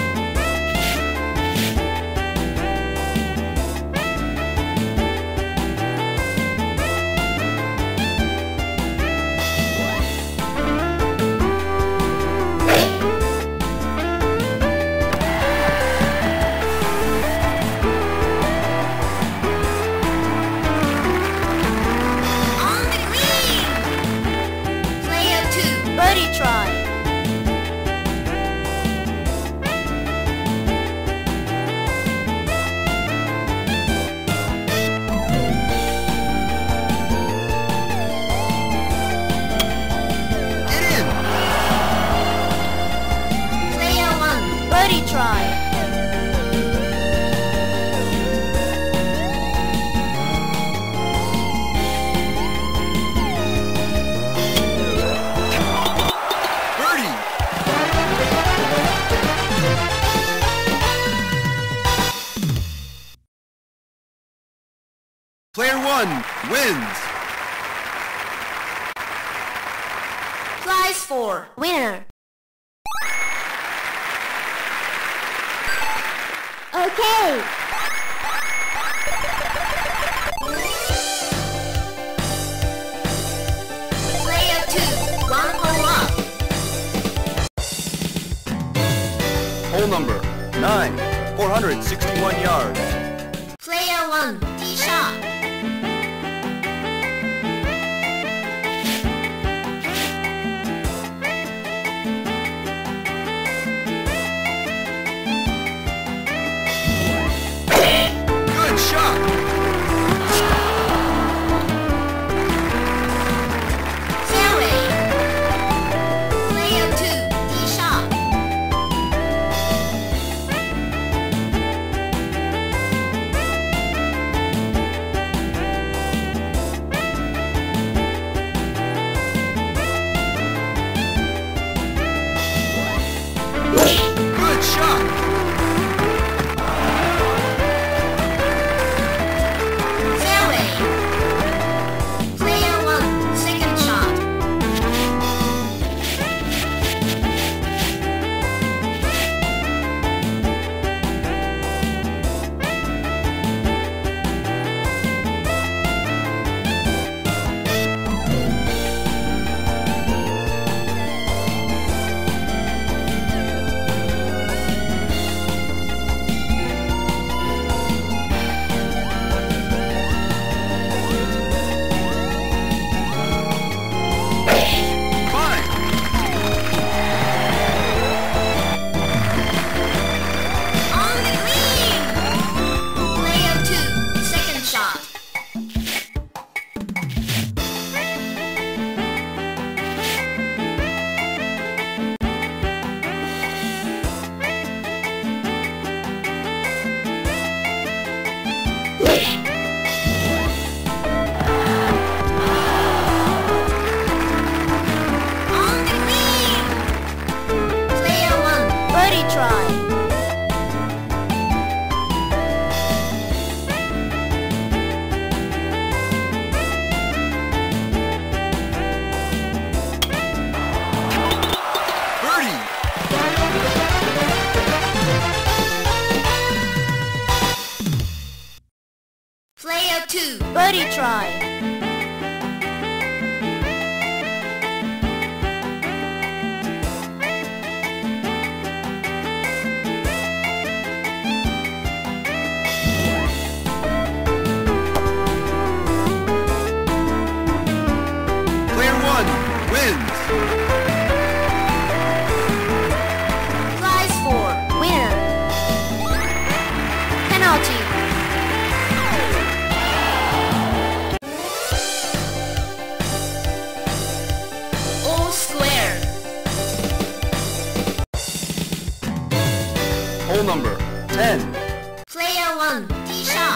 On the green. Player 2, birdie try.
Get in!
Player 1, birdie try.
Birdie! Player 1 wins!
Prize 4, winner.
Okay.
Player 2, 1 hole up.
Hole number 9, 461 yards.
Player 1, tee shot.
Good shot!
Fairway. Player 2, tee shot. Player 2.
Birdie try.
Player 1 wins.
Prize for winner. Penalty.
All square.
Hole number 10.
Player 1. Tee shot.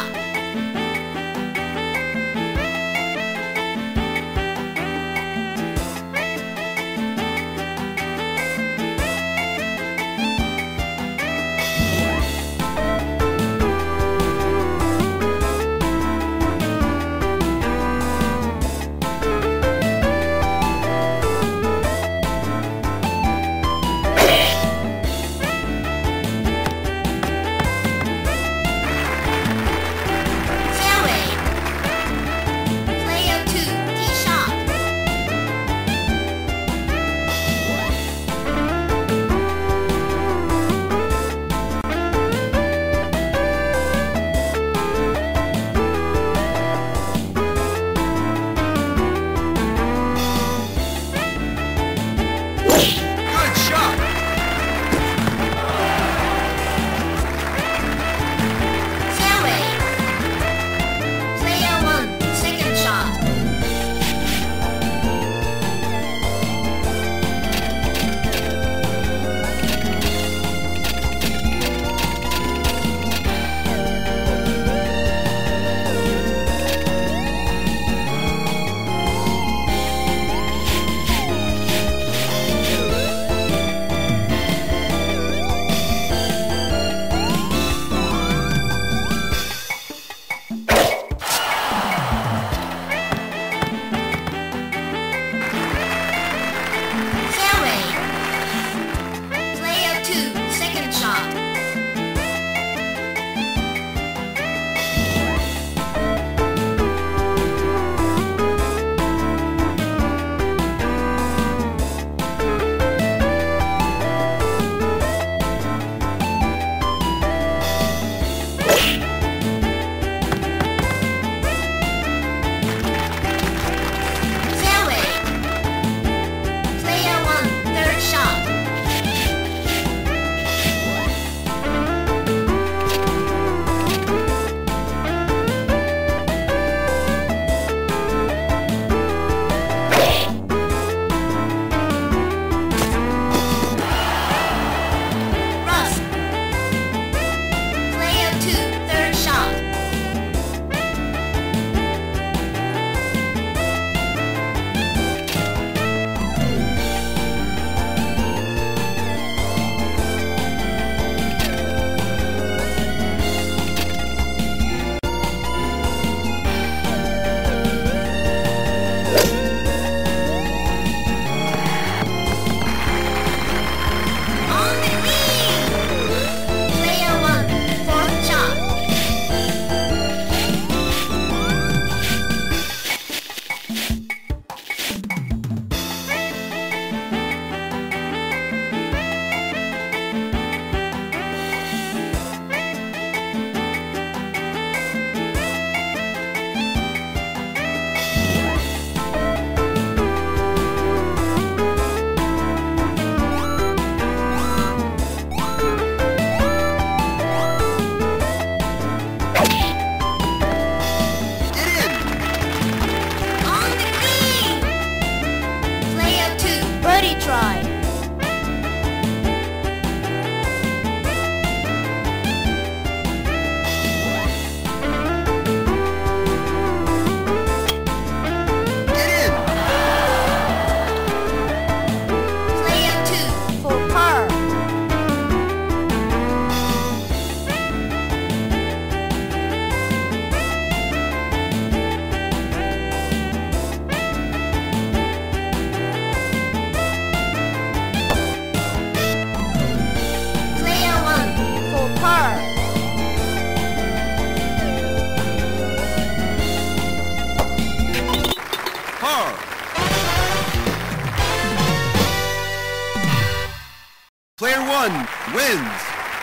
wins.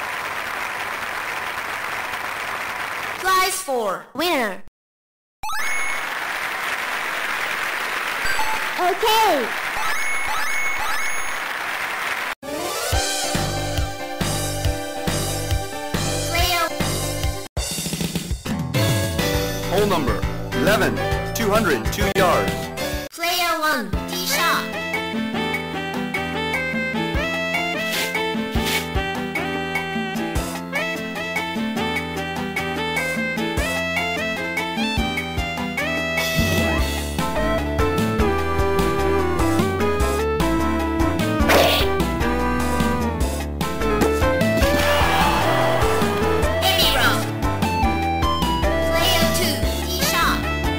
Prize for
Winner. Okay.
Player
Hole number 11, 202 yards.
Player 1, tee shot. Heavy rough. Player 2, tee shot.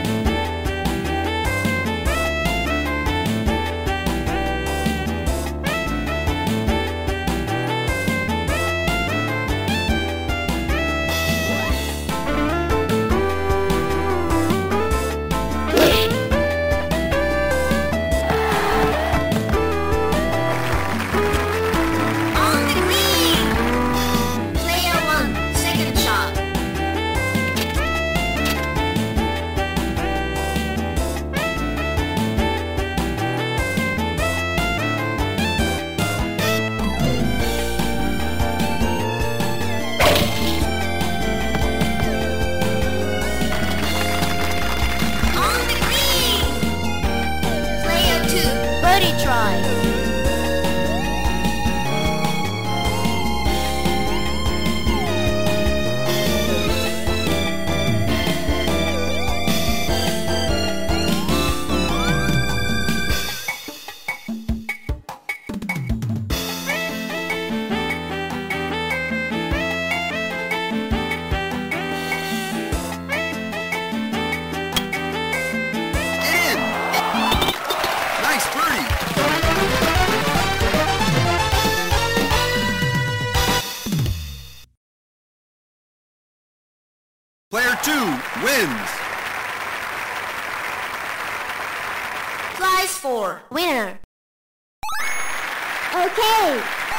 On the green. Player 1, second shot. On the green. Player 2,
Birdie try.
In. Nice birdie. Player 2 wins.
prize for
Winner. Okay.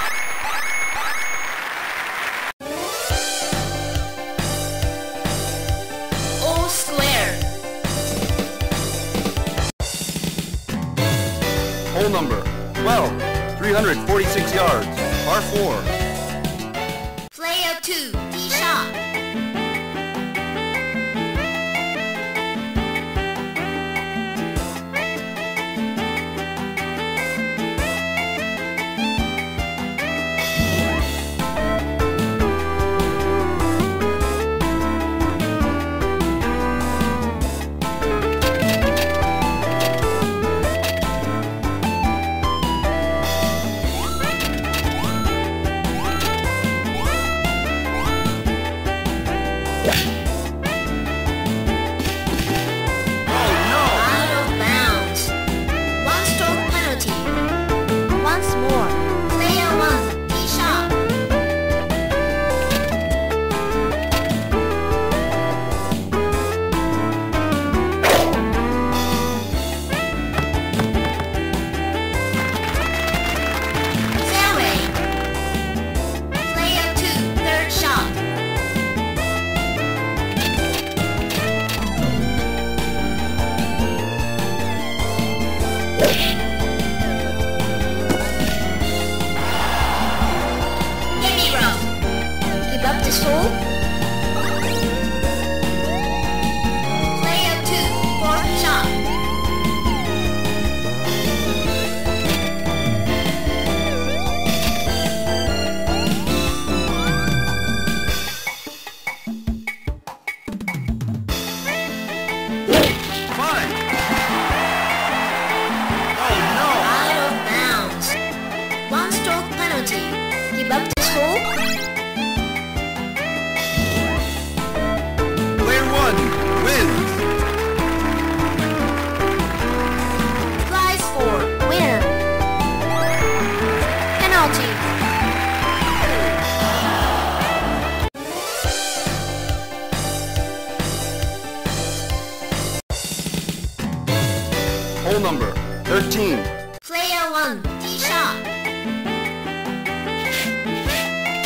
all square.
Hole number 12, 346 yards. Par 4.
Player 2, tee shot.
Oh no!
Out of bounds. One stroke penalty.
Once more.
Player 1, tee shot. Fairway. Player 2, third shot. Heavy rough. Give up this hole. Player 2, fourth shot.
Fine. Oh no!
Out of bounds. One stroke penalty. Give up this hole.
Player 1 wins.
Prize for
Winner. Penalty.
Hole number 13,
Player 1, tee shot.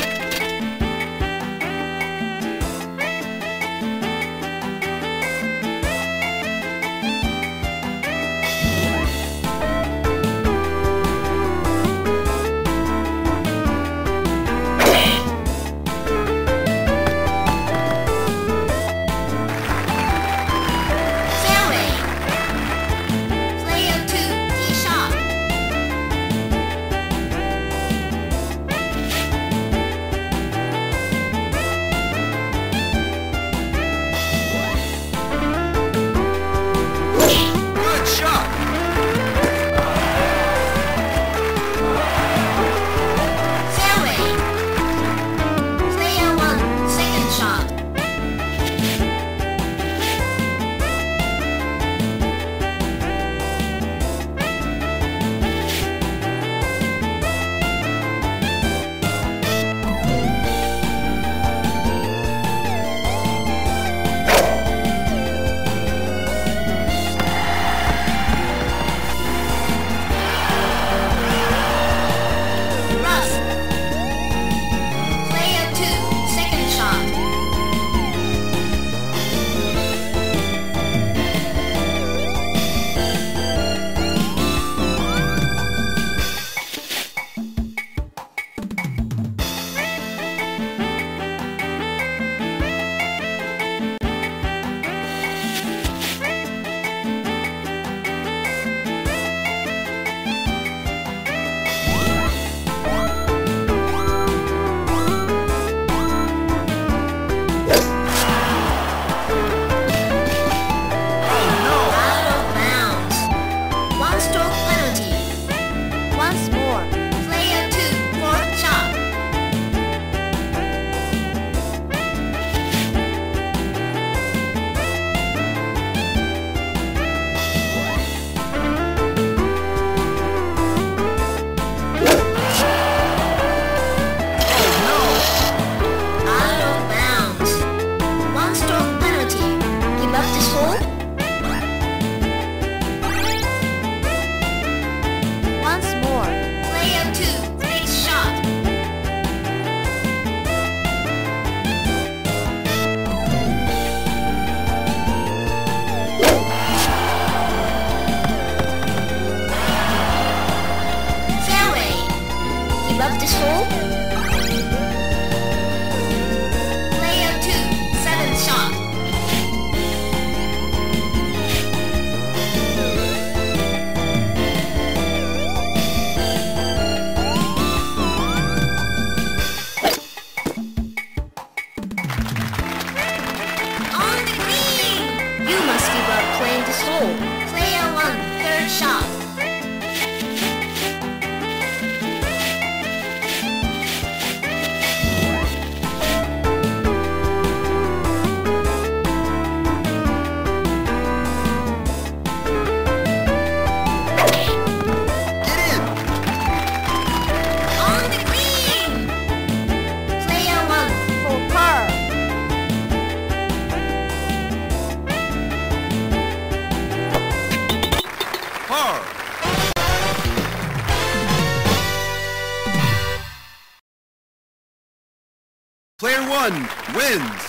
1 wins.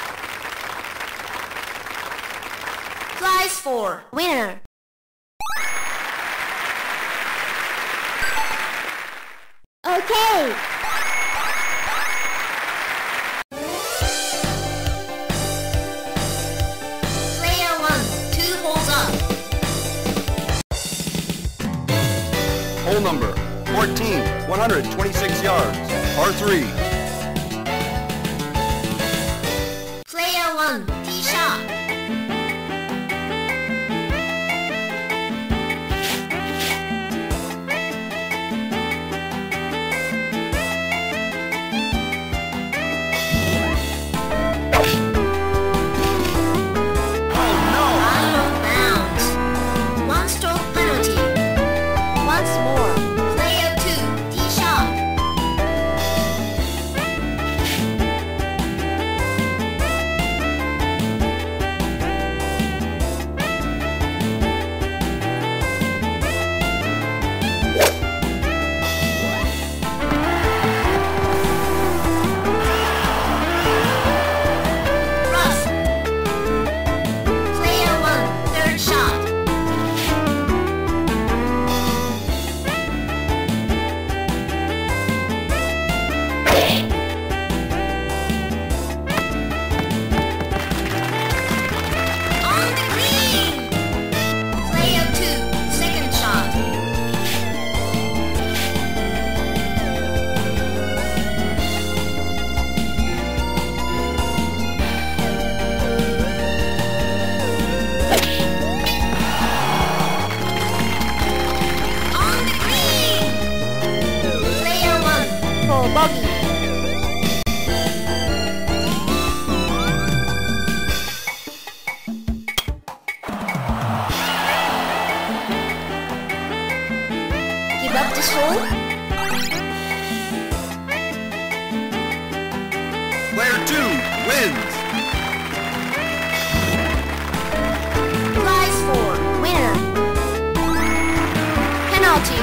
Prize for winner.
Okay.
Player 1, 2 holes up.
Hole number 14, 126 yards, par 3.
Player 1, tee shot. Out of bounds. 1 stroke penalty. Once more. Player 2, tee shot. Rough. Player 1, third shot. On the green. Player 2, second shot. On the green. Player 1,
For bogey. Give up this hole.
Player 2 wins.
Prize for winner. Penalty.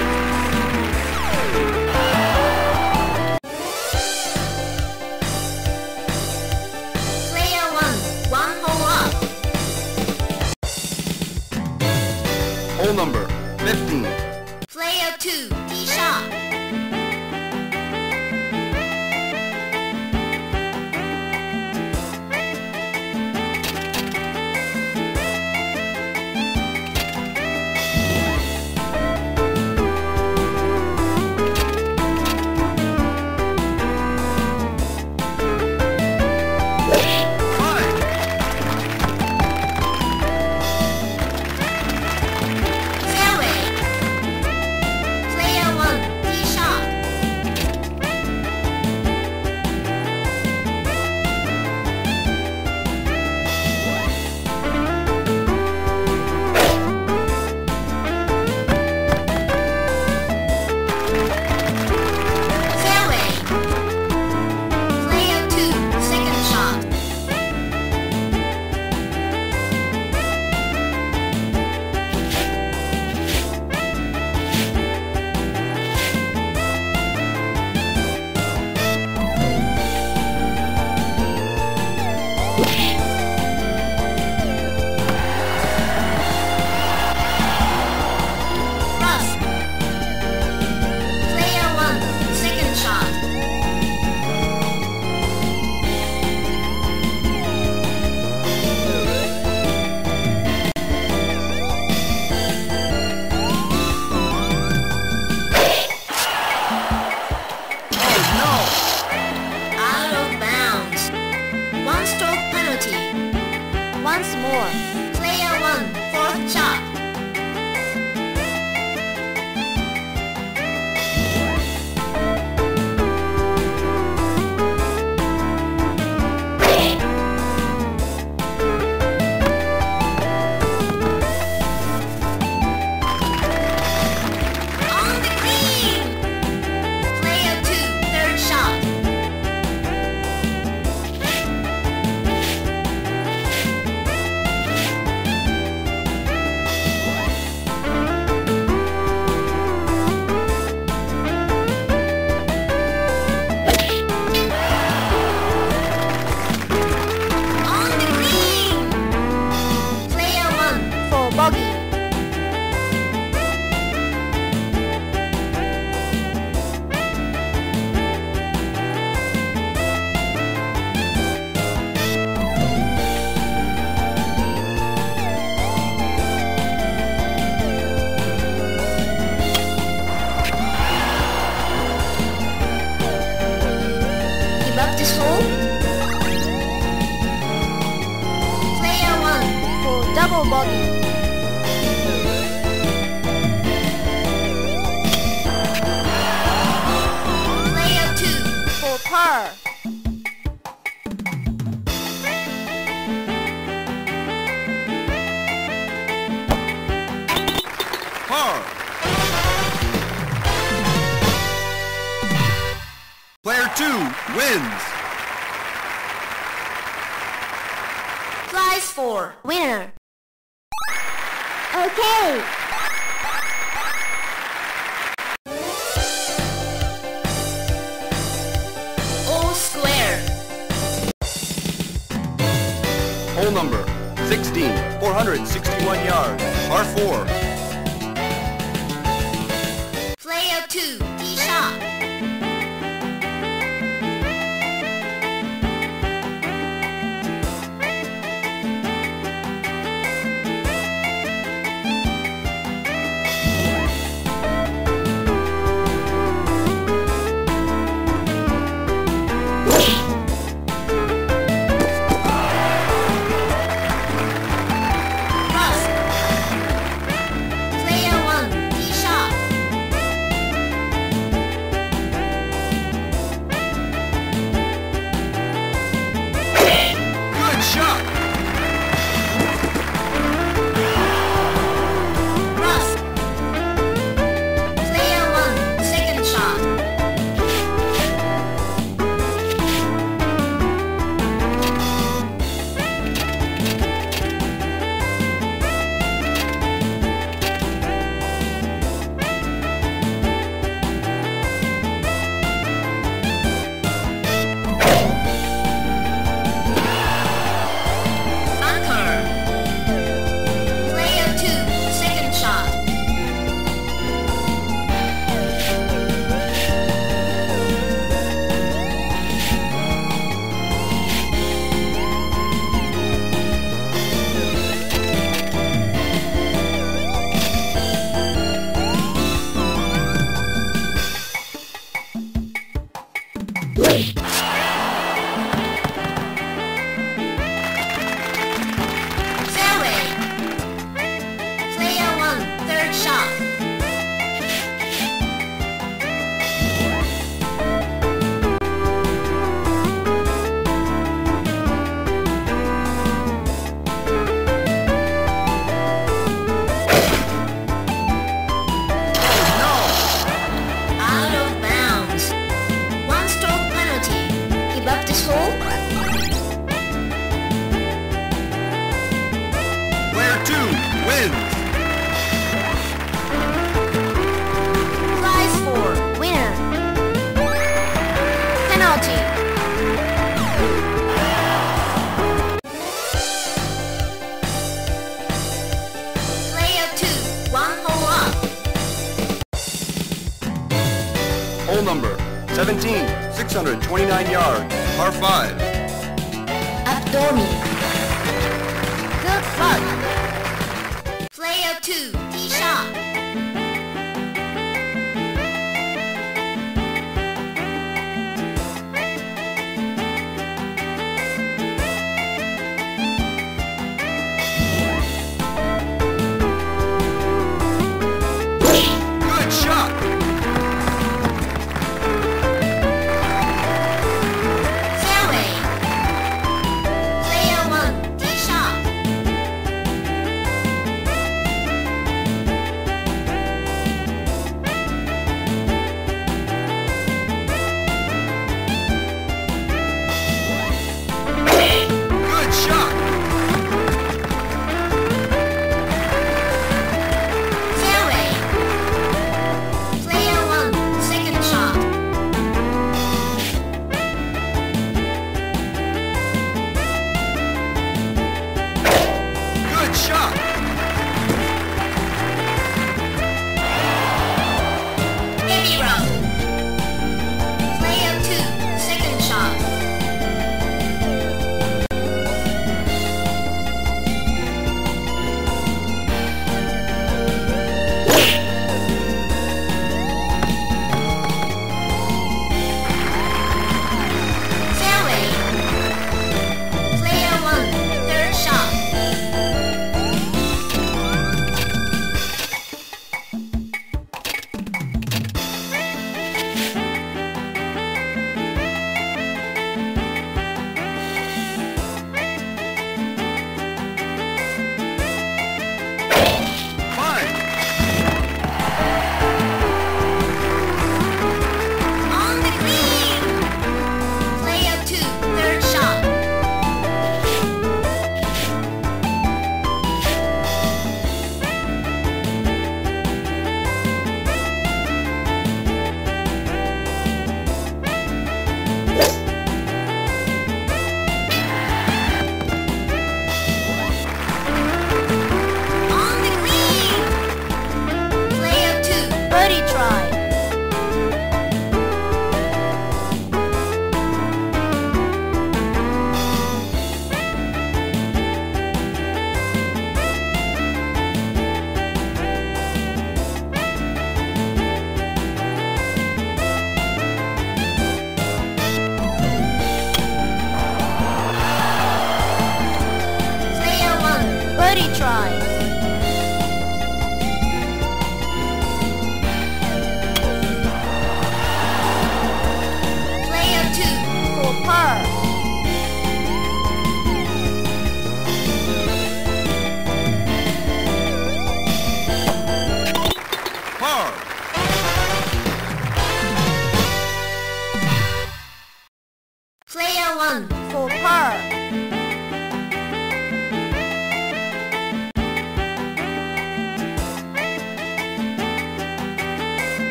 Player 1, 1 hole up.
Hole number 15.
Player 2, tee shot. Fairway. Player 1, tee shot. Fairway. Player 2, second shot. Rough. Player 1, second shot. Out of bounds. 1 stroke penalty.
Once more.
Player 1, fourth shot. On the green. Player 2, third shot.
double bogey.
Player 2
For par.
Par. Player 2 wins.
Prize for
Winner. Okay.
all square.
Hole number 16, 461 yards, par 4.
Player 2 tee shot. Rough. Player 1 tee shot.
Good shot.
Rough. Player 1 second shot. Bunker. Player 2 second shot. Fairway. Player 1 third shot. Out of bounds. One stroke penalty. Give up this hole.
Player 2 wins.
Prize for
Winner. Penalty.
player 2 one hole up.
Hole number 17, 629 yards, par 5.
Abdomen.
Good luck.
Player 2 tee shot.
Good shot.
Fairway. Player 1 tee shot.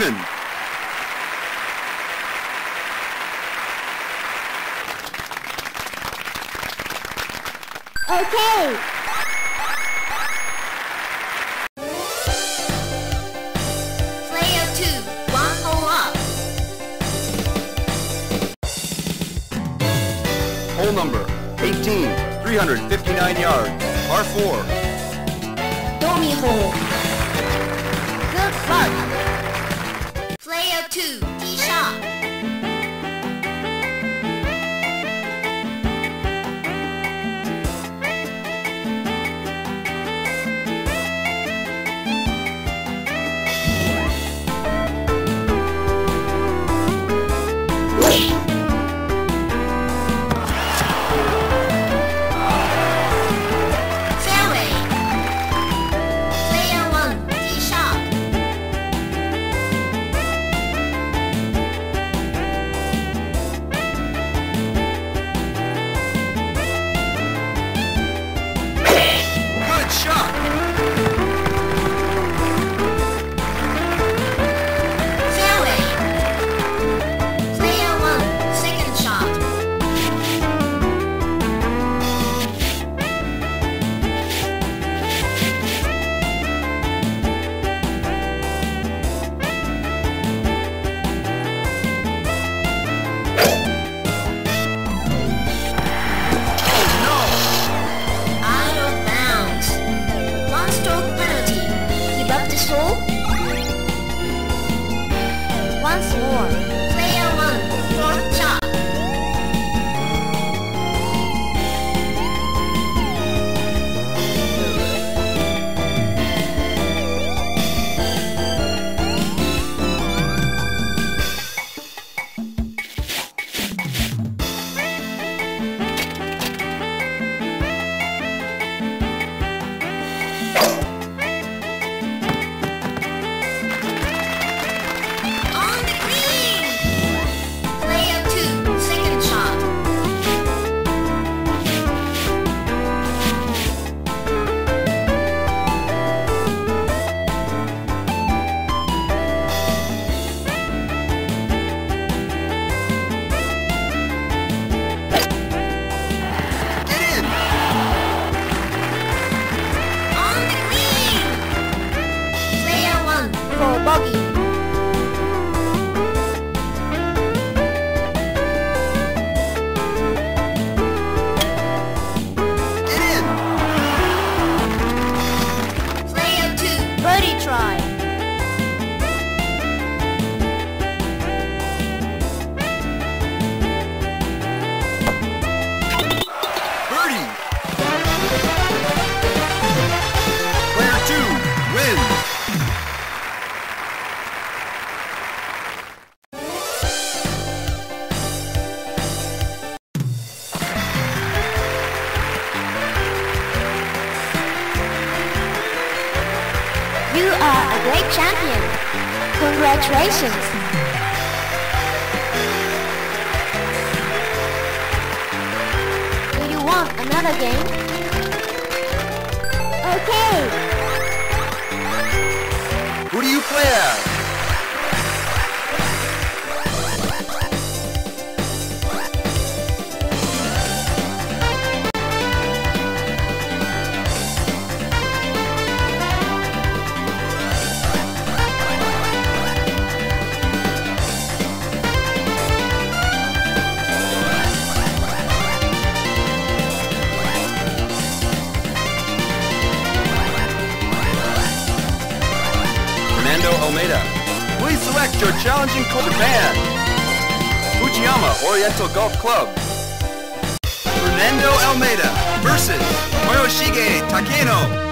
win.
Okay.
Player 2, 1 hole up.
Hole number 18, 359 yards, par 4.
Dummy hole. Good luck.
Player 2, tee shot. Fairway. Player 1, tee shot.
Good shot.
Fairway. Player 1, second shot. Out of bounds. 1 stroke penalty.
Give up this hole. Once more.
Player 1, fourth shot. On the green. Player 2, second shot.
Get in.
On the green. Player 1,
For bogey.
Get in.
player 2,
Birdie try.
Birdie. Player 2 wins.
You are a great champion. Congratulations. Do you want another game? Okay.
Who do you play as? Fernando Almeida. Please select your challenging coach. Japan. Fujiyama Oriental Golf Club. Fernando Almeida versus Toyoshige Takeno.